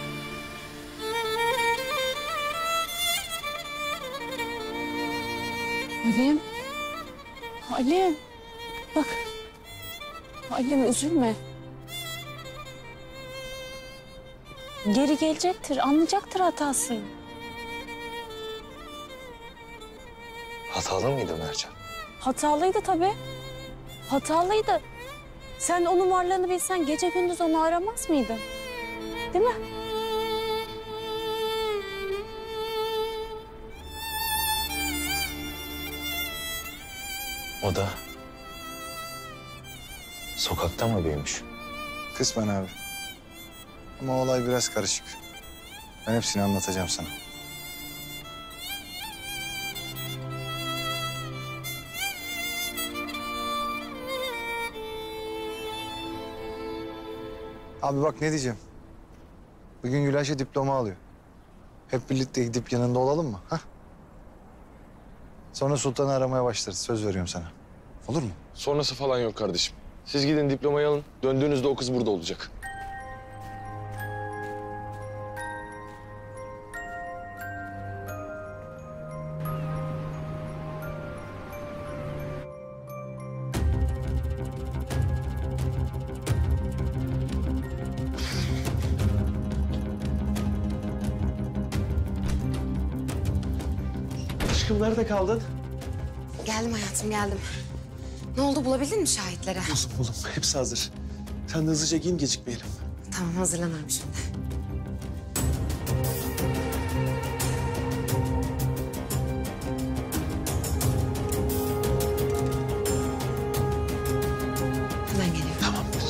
Halim. Halim. Bak. Halim üzülme. Geri gelecektir, anlayacaktır hatasını. Hatalı mıydı Mercan? Hatalıydı tabii. Hatalıydı. Sen onun varlığını bilsen gece gündüz onu aramaz mıydın? Değil mi? O da sokakta mı büyümüş? Kısmen abi. Ama olay biraz karışık. Ben hepsini anlatacağım sana. Abi bak ne diyeceğim. Bugün Gülayşe diploma alıyor. Hep birlikte gidip yanında olalım mı? Ha? Sonra Sultan'ı aramaya başlarız. Söz veriyorum sana. Olur mu? Sonrası falan yok kardeşim. Siz gidin diplomayı alın. Döndüğünüzde o kız burada olacak. Aşkım nerede kaldın? Geldim hayatım, geldim. Ne oldu, bulabildin mi şahitleri? Buldum. Hepsi hazır. Sen de hızlıca giyin, gecikmeyelim. Tamam, hazırlanırım şimdi. Hemen geliyorum. Tamamdır.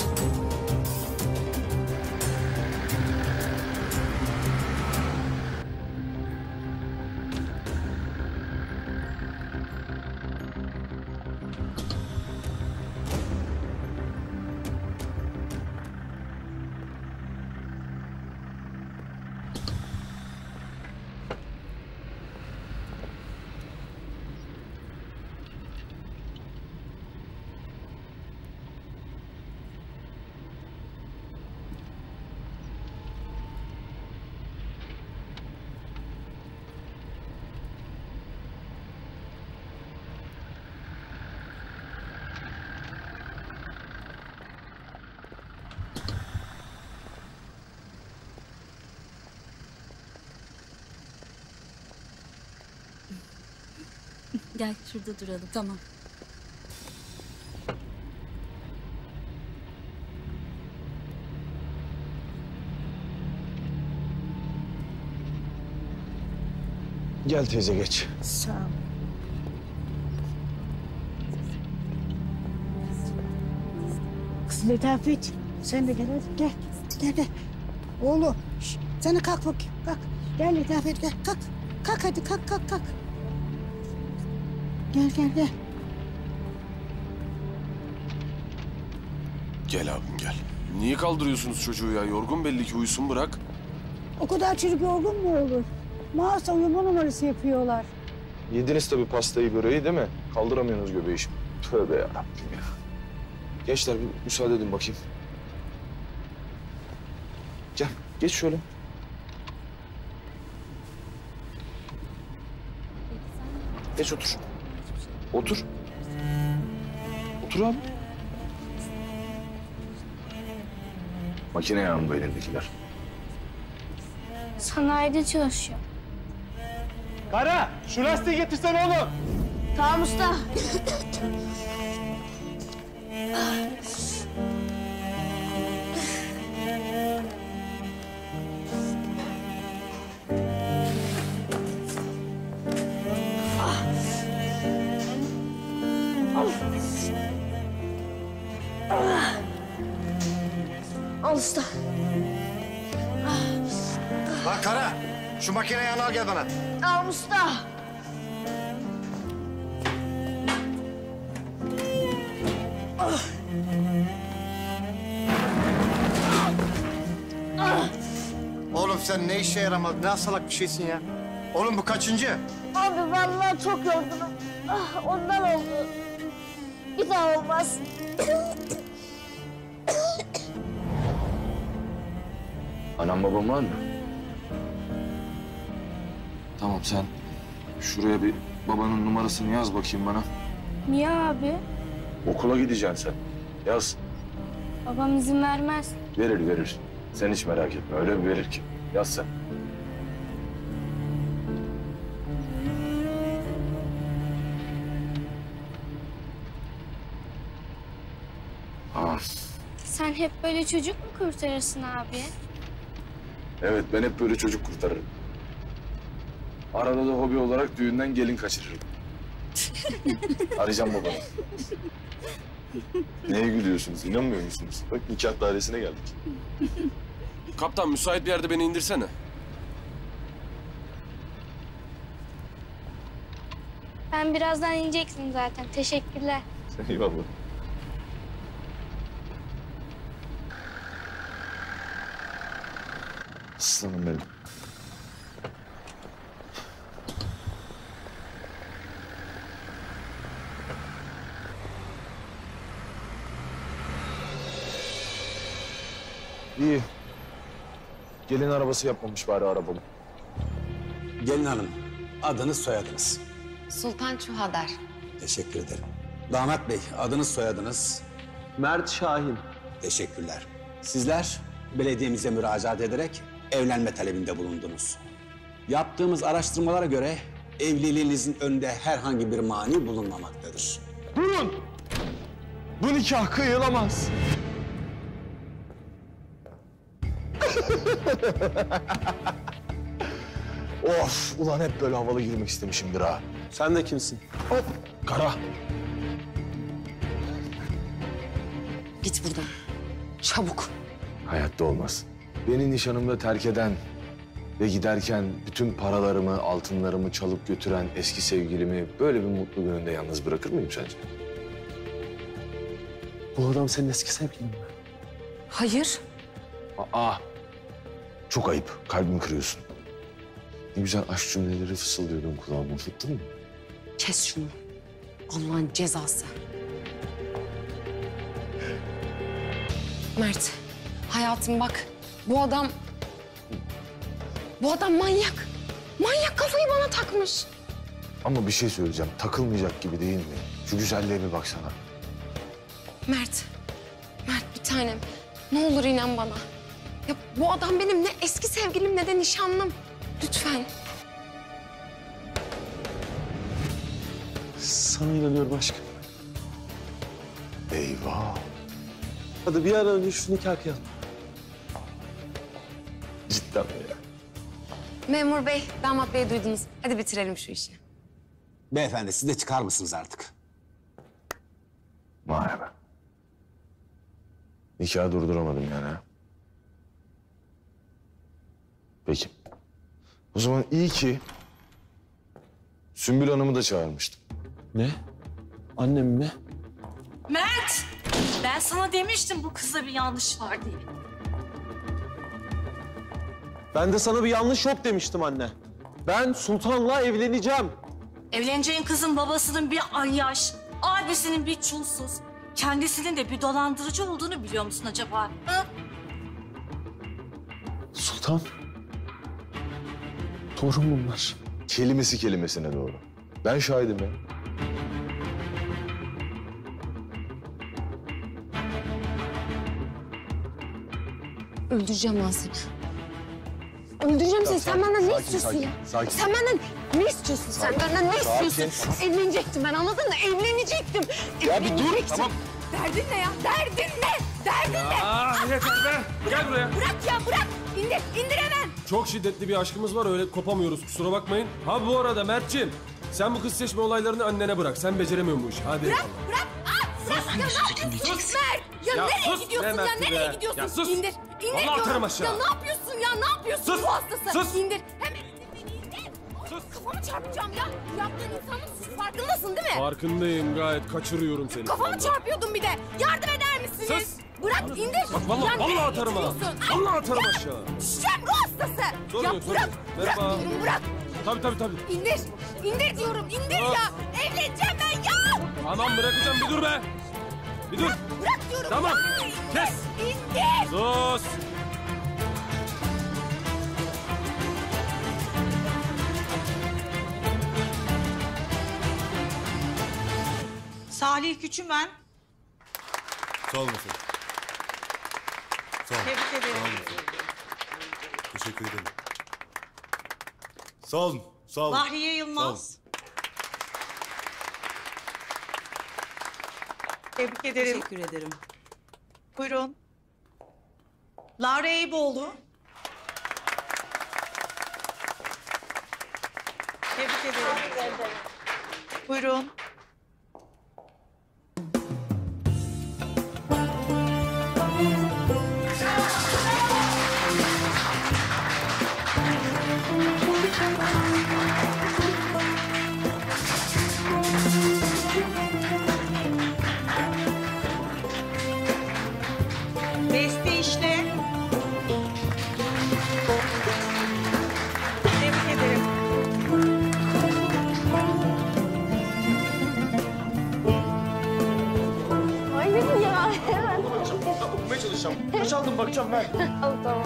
Gel şurada duralım. Tamam. Gel teyze geç. Sağ ol. Kız Letafet, sen de gel hadi gel. Gel gel. Oğlum, sen de kalk bakayım, kalk. Gel Letafet gel, kalk. Kalk hadi, kalk. Gel. Gel abim gel. Niye kaldırıyorsunuz çocuğu ya? Yorgun belli ki, uyusun bırak. O kadar çocuk yorgun mu olur? Mağaza uyuma numarası yapıyorlar. Yediniz tabii pastayı, böreği değil mi? Kaldıramıyorsunuz göbeği şimdi. Tövbe yarabbim ya. Gençler bir müsaade edin bakayım. Gel, geç şöyle. Geç otur. Otur. Otur abi. Makine yanında elindekiler. Sanayide çalışıyor. Kara, şu lastiği getirsene oğlum. Tamam usta. Al usta. Lan Kara, şu makineyi al gel bana. Al usta. Oğlum sen ne işe yaramaz, ne salak bir şeysin ya. Oğlum bu kaçıncı? Abi vallahi çok yorgunum. Ondan oldu. Bir daha olmaz. Anam babam var mı? Tamam, sen şuraya bir babanın numarasını yaz bakayım bana. Niye abi? Okula gideceksin sen. Yaz. Babam izin vermez. Verir. Sen hiç merak etme. Öyle bir verir ki. Yaz sen. Aa, Sen hep böyle çocuk mu kurtarırsın abi? evet, ben hep böyle çocuk kurtarırım. Arada da hobi olarak düğünden gelin kaçırırım. Arayacağım babanı. Neye gülüyorsunuz? İnanmıyor musunuz? Bak nikah dairesine geldik. Kaptan müsait bir yerde beni indirsene. Ben birazdan ineceksin zaten. Teşekkürler. Eyvallah. Aslanım benim. İyi. Gelin arabası yapmamış bari arabamı. Gelin hanım, adınız soyadınız. Sultan Çuhadar. Teşekkür ederim. Damat bey, adınız soyadınız. Mert Şahin. Teşekkürler. Sizler belediyemize müracaat ederek evlenme talebinde bulundunuz. Yaptığımız araştırmalara göre evliliğinizin önünde herhangi bir mani bulunmamaktadır. Durun! Bu nikah kıyılamaz. Of! Ulan hep böyle havalı girmek istemişimdir ha. Sen de kimsin? Hop! Kara. Git buradan. Çabuk. Hayatta olmaz. Beni nişanımda terk eden ve giderken bütün paralarımı, altınlarımı çalıp götüren eski sevgilimi böyle bir mutlu gününde yalnız bırakır mıyım sence? Bu adam senin eski sevgilin mi? Hayır. Aa! Çok ayıp. Kalbimi kırıyorsun. Ne güzel aşk cümleleri fısıldıyordun kulağıma. Unuttun mu? Kes şunu. Allah'ın cezası. Mert, hayatım bak. Bu adam manyak. Manyak, kafayı bana takmış. Ama bir şey söyleyeceğim. Takılmayacak gibi değil mi? Şu güzelliğe bir baksana. Mert bir tanem. Ne olur inan bana. Ya bu adam benim ne eski sevgilim ne de nişanlım. Lütfen. Sana inanıyorum aşkım. Eyvah. Hadi bir an önce şu nikah kıyalım. Cidden mi ya? Memur bey, damat bey duydunuz. Hadi bitirelim şu işi. Beyefendi, siz de çıkar mısınız artık? Vay be. Nikahı durduramadım yani ha. Peki. O zaman iyi ki Sümbül Hanım'ı da çağırmıştım. Ne? Annem mi? Mert! Ben sana demiştim bu kızda bir yanlış var diye. Ben de sana bir yanlış yok demiştim anne. Ben Sultan'la evleneceğim. Evleneceğin kızın babasının bir ayyaş, abisinin bir çulsuz, kendisinin de bir dolandırıcı olduğunu biliyor musun acaba? Ha? Sultan. Doğru mu bunlar? Kelimesi kelimesine doğru. Ben şahidim ya. Öldüreceğim ben seni. Öldüreceğim seni. Sen benden ne istiyorsun ya? Sakin. Sen benden ne istiyorsun? Sen benden ne istiyorsun? Evlenecektim ben, anladın mı? Evlenecektim. Ya bir dur, tamam. Derdin ne ya? Derdin ne? Derdin ne? Yeter be. Gel buraya. Bırak ya bırak. İndir hemen. Çok şiddetli bir aşkımız var, öyle kopamıyoruz, kusura bakmayın. Ha bu arada Mert'ciğim, sen bu kız seçme olaylarını annene bırak. Sen beceremiyorsun bu işi. Hadi Bırak, eyvallah. bırak. Bırak ya, ne yapıyorsun? Mert. Ya nereye sus, gidiyorsun ne ya? Mert'i Nereye be? gidiyorsun? Ya sus. İndir Vallahi diyorum. atarım aşağı. Ya ne yapıyorsun ya? Ne yapıyorsun? Sus, Bu hastası. sus. İndir. Hemen indir beni, indir. Kafamı çarpacağım ya. Yaptığın insanın suç farkındasın değil mi? Farkındayım, gayet kaçırıyorum seni. Kafamı çarpıyordun bir de. Yardım eder misiniz? Sus. Bırak indir. Bak vallahi, nereye vallahi atarım ha. gidiyorsun? Vallahi atarım aşağı. Şişem ruh hastası. Sorun Ya yok, sorun bırak. yok. Bırak Merhaba. diyorum bırak. Tabii. İndir. İndir diyorum. İndir ya. Evleneceğim ben ya. Tamam bırakacağım, bir dur be. Bir dur. Bırak diyorum. Tamam. Ya, indir. Kes. İndir. Sus. Salih Küçümen. Sağ olun efendim. Sağ olun. Tebrik ederim. Sağ olun efendim. Teşekkür ederim. Sağ olun. Sağ olun. Bahriye Yılmaz. Tebrik ederim. Teşekkür ederim. Buyurun. Lara Eyüboğlu. Tebrik ederim. Buyurun. Beste işle. çalışacağım. Kaç aldın bakacağım ver. Al tamam.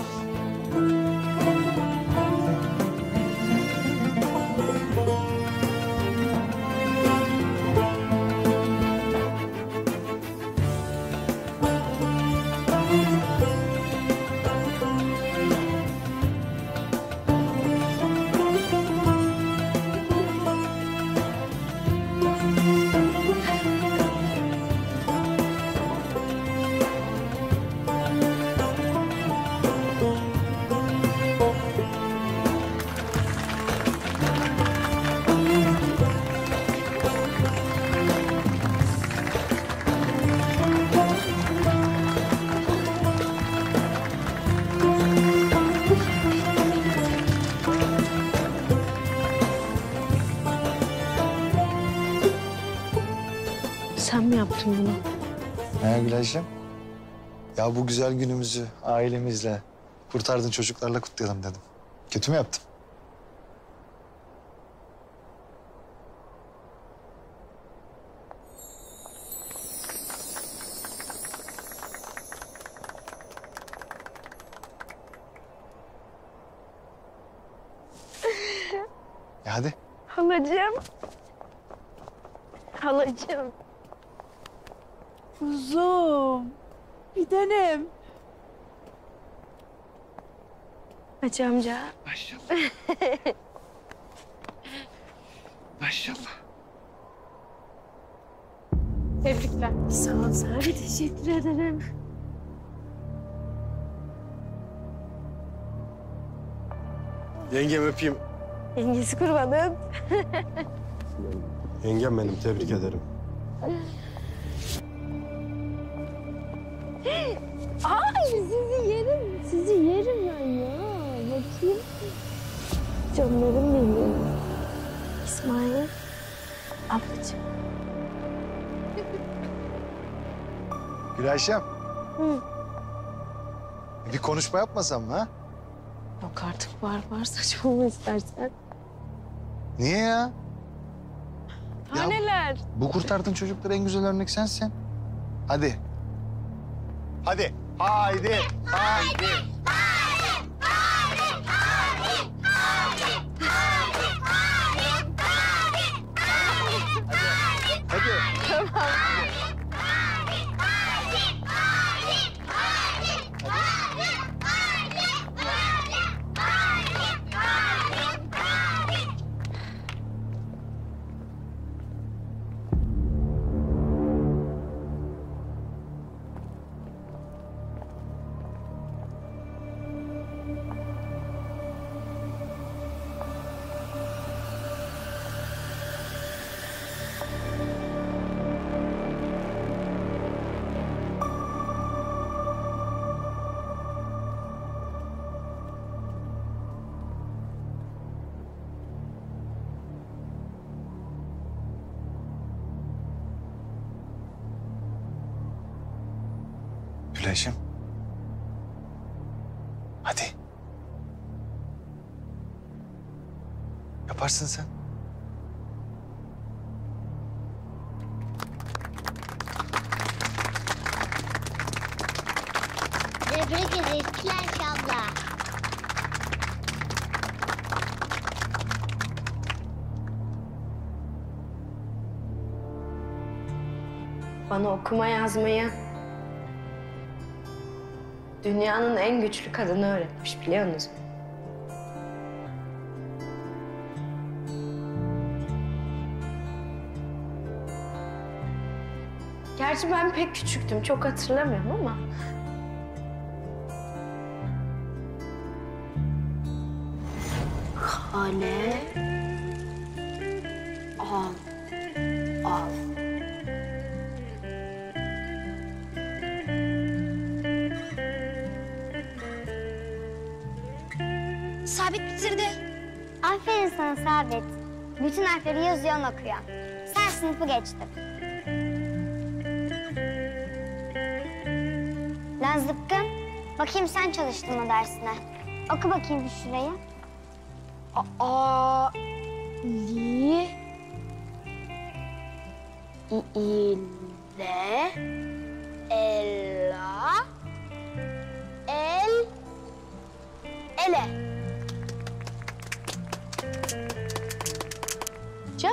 Sen mi yaptın bunu? He Gülayşem? Ya bu güzel günümüzü ailemizle, kurtardığın çocuklarla kutlayalım dedim. Kötü mü yaptım? Hadi. Halacığım. Halacığım. Kuzum. Bir tanem. Hacı amca. Maşallah. Maşallah. Tebrikler. Sağ ol Sare. Teşekkür ederim. Yengem öpeyim. Yengesi kurbanım. Yengem benim, tebrik ederim. Ay sizi yerim. Sizi yerim ben ya. Bakayım. Canlarım benim. İsmail. Ablacığım. Gülayşem, Hı. bir konuşma yapmasam mı ha? Yok artık var saçmalama istersen. Niye ya? Taneler. Bu kurtardığın çocuklara en güzel örnek sensin. Hadi. Hadi. Haydi. Haydi. Hadi. Tamam. Gülayşem. Hadi. Yaparsın sen. Tebrik ederiz Gülayşe abla. Bana okuma yazmayı dünyanın en güçlü kadını öğretmiş, biliyor musun? Gerçi ben pek küçüktüm, çok hatırlamıyorum ama... Kale... Al. Al. Sabit bitirdi. Aferin sana Sabit. Bütün harfleri yazıyorsun okuyor. Sen sınıfı geçtin. Lan zıpkın. Bakayım sen çalıştın mı dersine? Oku bakayım bir şurayı. A, li, ile, ella,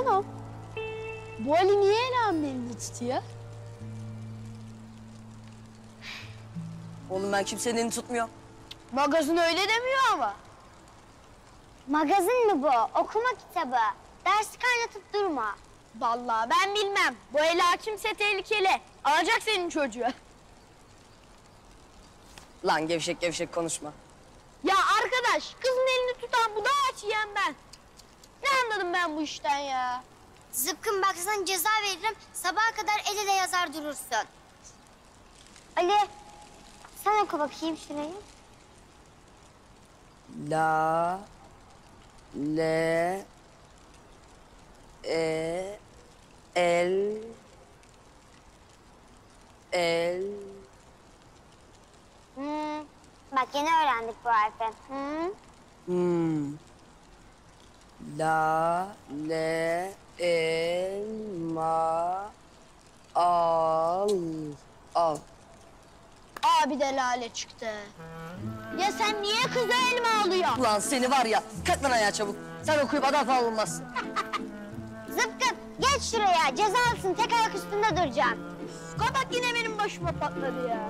Canım, bu Ali niye Ela'nın elini tutuyor? Oğlum ben kimsenin elini tutmuyorum. Magazin öyle demiyor ama. Magazin mi bu? Okuma kitabı. Dersi kaynatıp durma. Vallahi ben bilmem. Bu Ela kimse tehlikeli. Alacak senin çocuğu. Lan gevşek gevşek konuşma. Ya arkadaş, kızın elini tutan bu da aç yiyen ben. Ne anladım ben bu işten ya? Zıpkın bak sana ceza veririm. Sabaha kadar el ele yazar durursun. Ali, sen oku bakayım şurayı. La, le, el, Bak yeni öğrendik bu harfi. La, le, elma, al. Abi de lale çıktı. Ya sen niye kıza elma alıyorsun? Ulan seni var ya, kalk lan ayağa çabuk. Sen okuyup adam falan olmazsın. Zıpkın geç şuraya. Cezalısın. Tek ayak üstünde duracaksın. Kabak yine benim başıma patladı ya.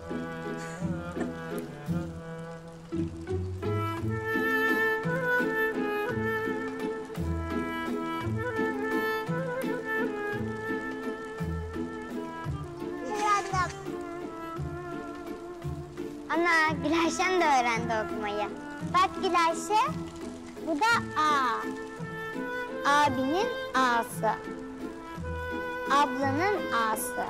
Ana, Gülayşem de öğrendi okumayı. Bak Gülayşe, bu da A. Abinin A'sı. Ablanın A'sı.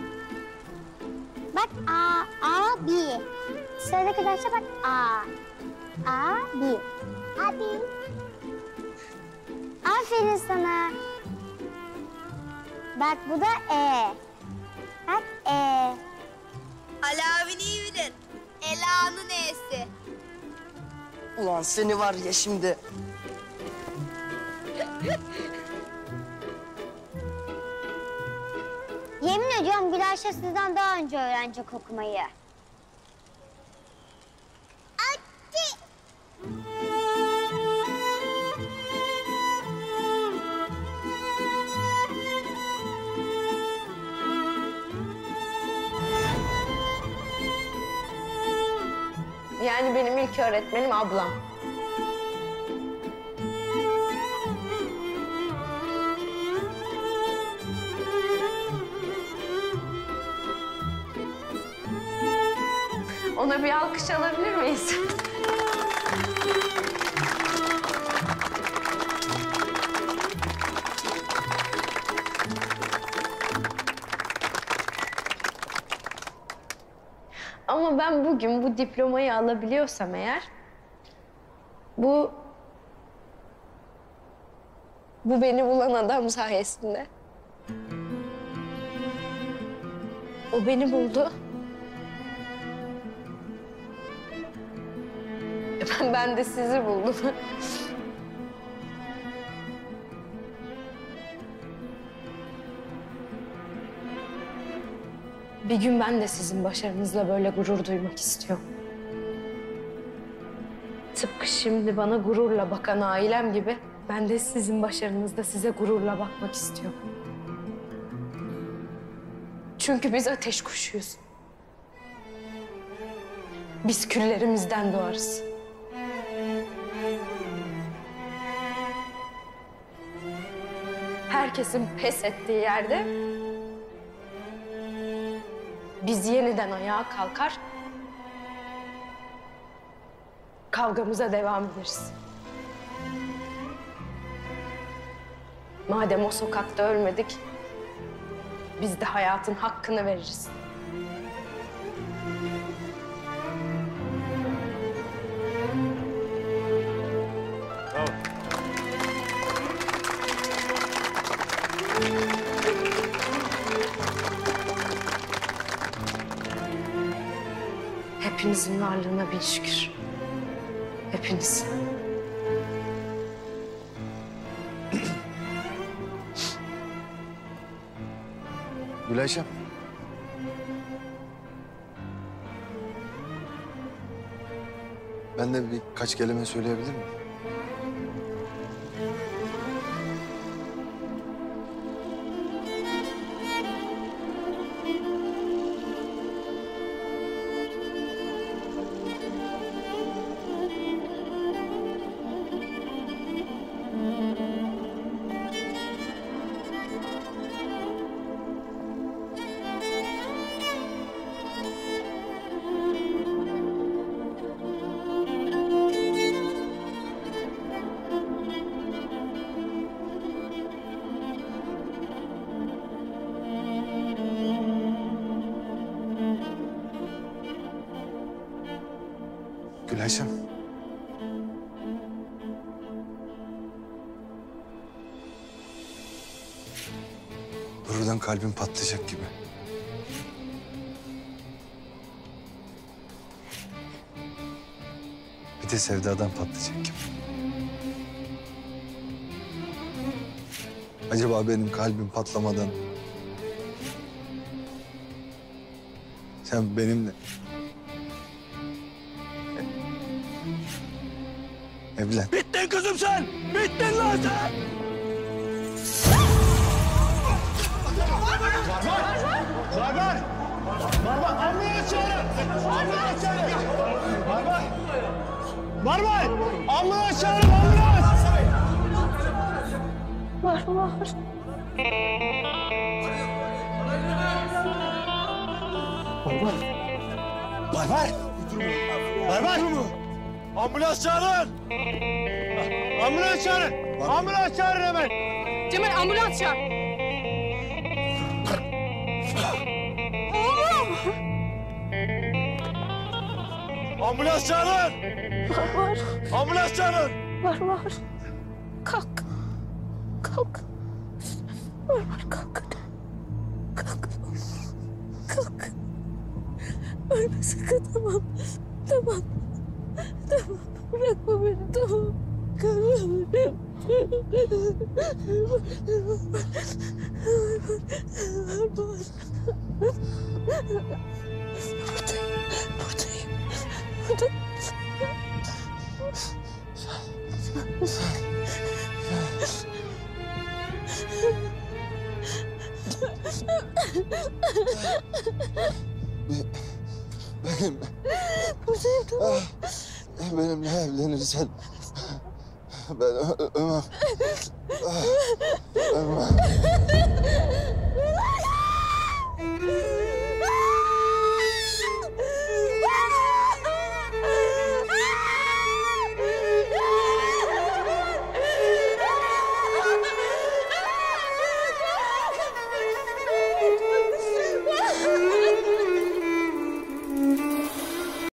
Bak A, abi. Söyle Gülayşe bak A. Abi. Abi. Aferin sana. Bak bu da E. Bak E. Ali abi iyi bilir. Ela'nın E'si. Ulan seni var ya şimdi. Yemin ediyorum Gülayşe sizden daha önce öğrenecek okumayı. Yani benim ilk öğretmenim ablam. Ona bir alkış alabilir miyiz? Ama ben bugün bu diplomayı alabiliyorsam eğer... Bu beni bulan adam sayesinde. O beni buldu. Ben de sizi buldum. Bir gün ben de sizin başarınızla böyle gurur duymak istiyorum. Tıpkı şimdi bana gururla bakan ailem gibi ben de sizin başarınızda size gururla bakmak istiyorum. Çünkü biz ateş kuşuyuz. Biz küllerimizden doğarız. Herkesin pes ettiği yerde biz yeniden ayağa kalkar, kavgamıza devam ederiz. Madem o sokakta ölmedik, biz de hayatın hakkını veririz. Hepinizin varlığına bin şükür. Hepiniz. Gülayşem. Ben de birkaç kelime söyleyebilir miyim? Gülayşem. Buradan kalbim patlayacak gibi. Bir de sevdadan patlayacak gibi. Acaba benim kalbim patlamadan sen benimle evlen. Bittin kızım sen! Bittin lan sen! Barbar! Barbar! Ambulans çağırın! Ambulans çağırın! Barbar! Barbar! Ambulans çağırın! Ambulans! Barbar. Barbar! Barbar! Ambulans çağırın! Ambulans çağırın! Ambulans çağırın hemen! Cemal ambulans çağır. Ambulans çağırın! Barbar. Ambulans çağırın! Barbar. Kalk. Kalk. Barbar kalk. Kalk. Kalk. Ölme sakın, tamam. Tamam. Tamam. Bırakma beni, tamam. Kalk. Buradayım. Buradayım. Benimle evlenirsen ben ölmem. Ölmem.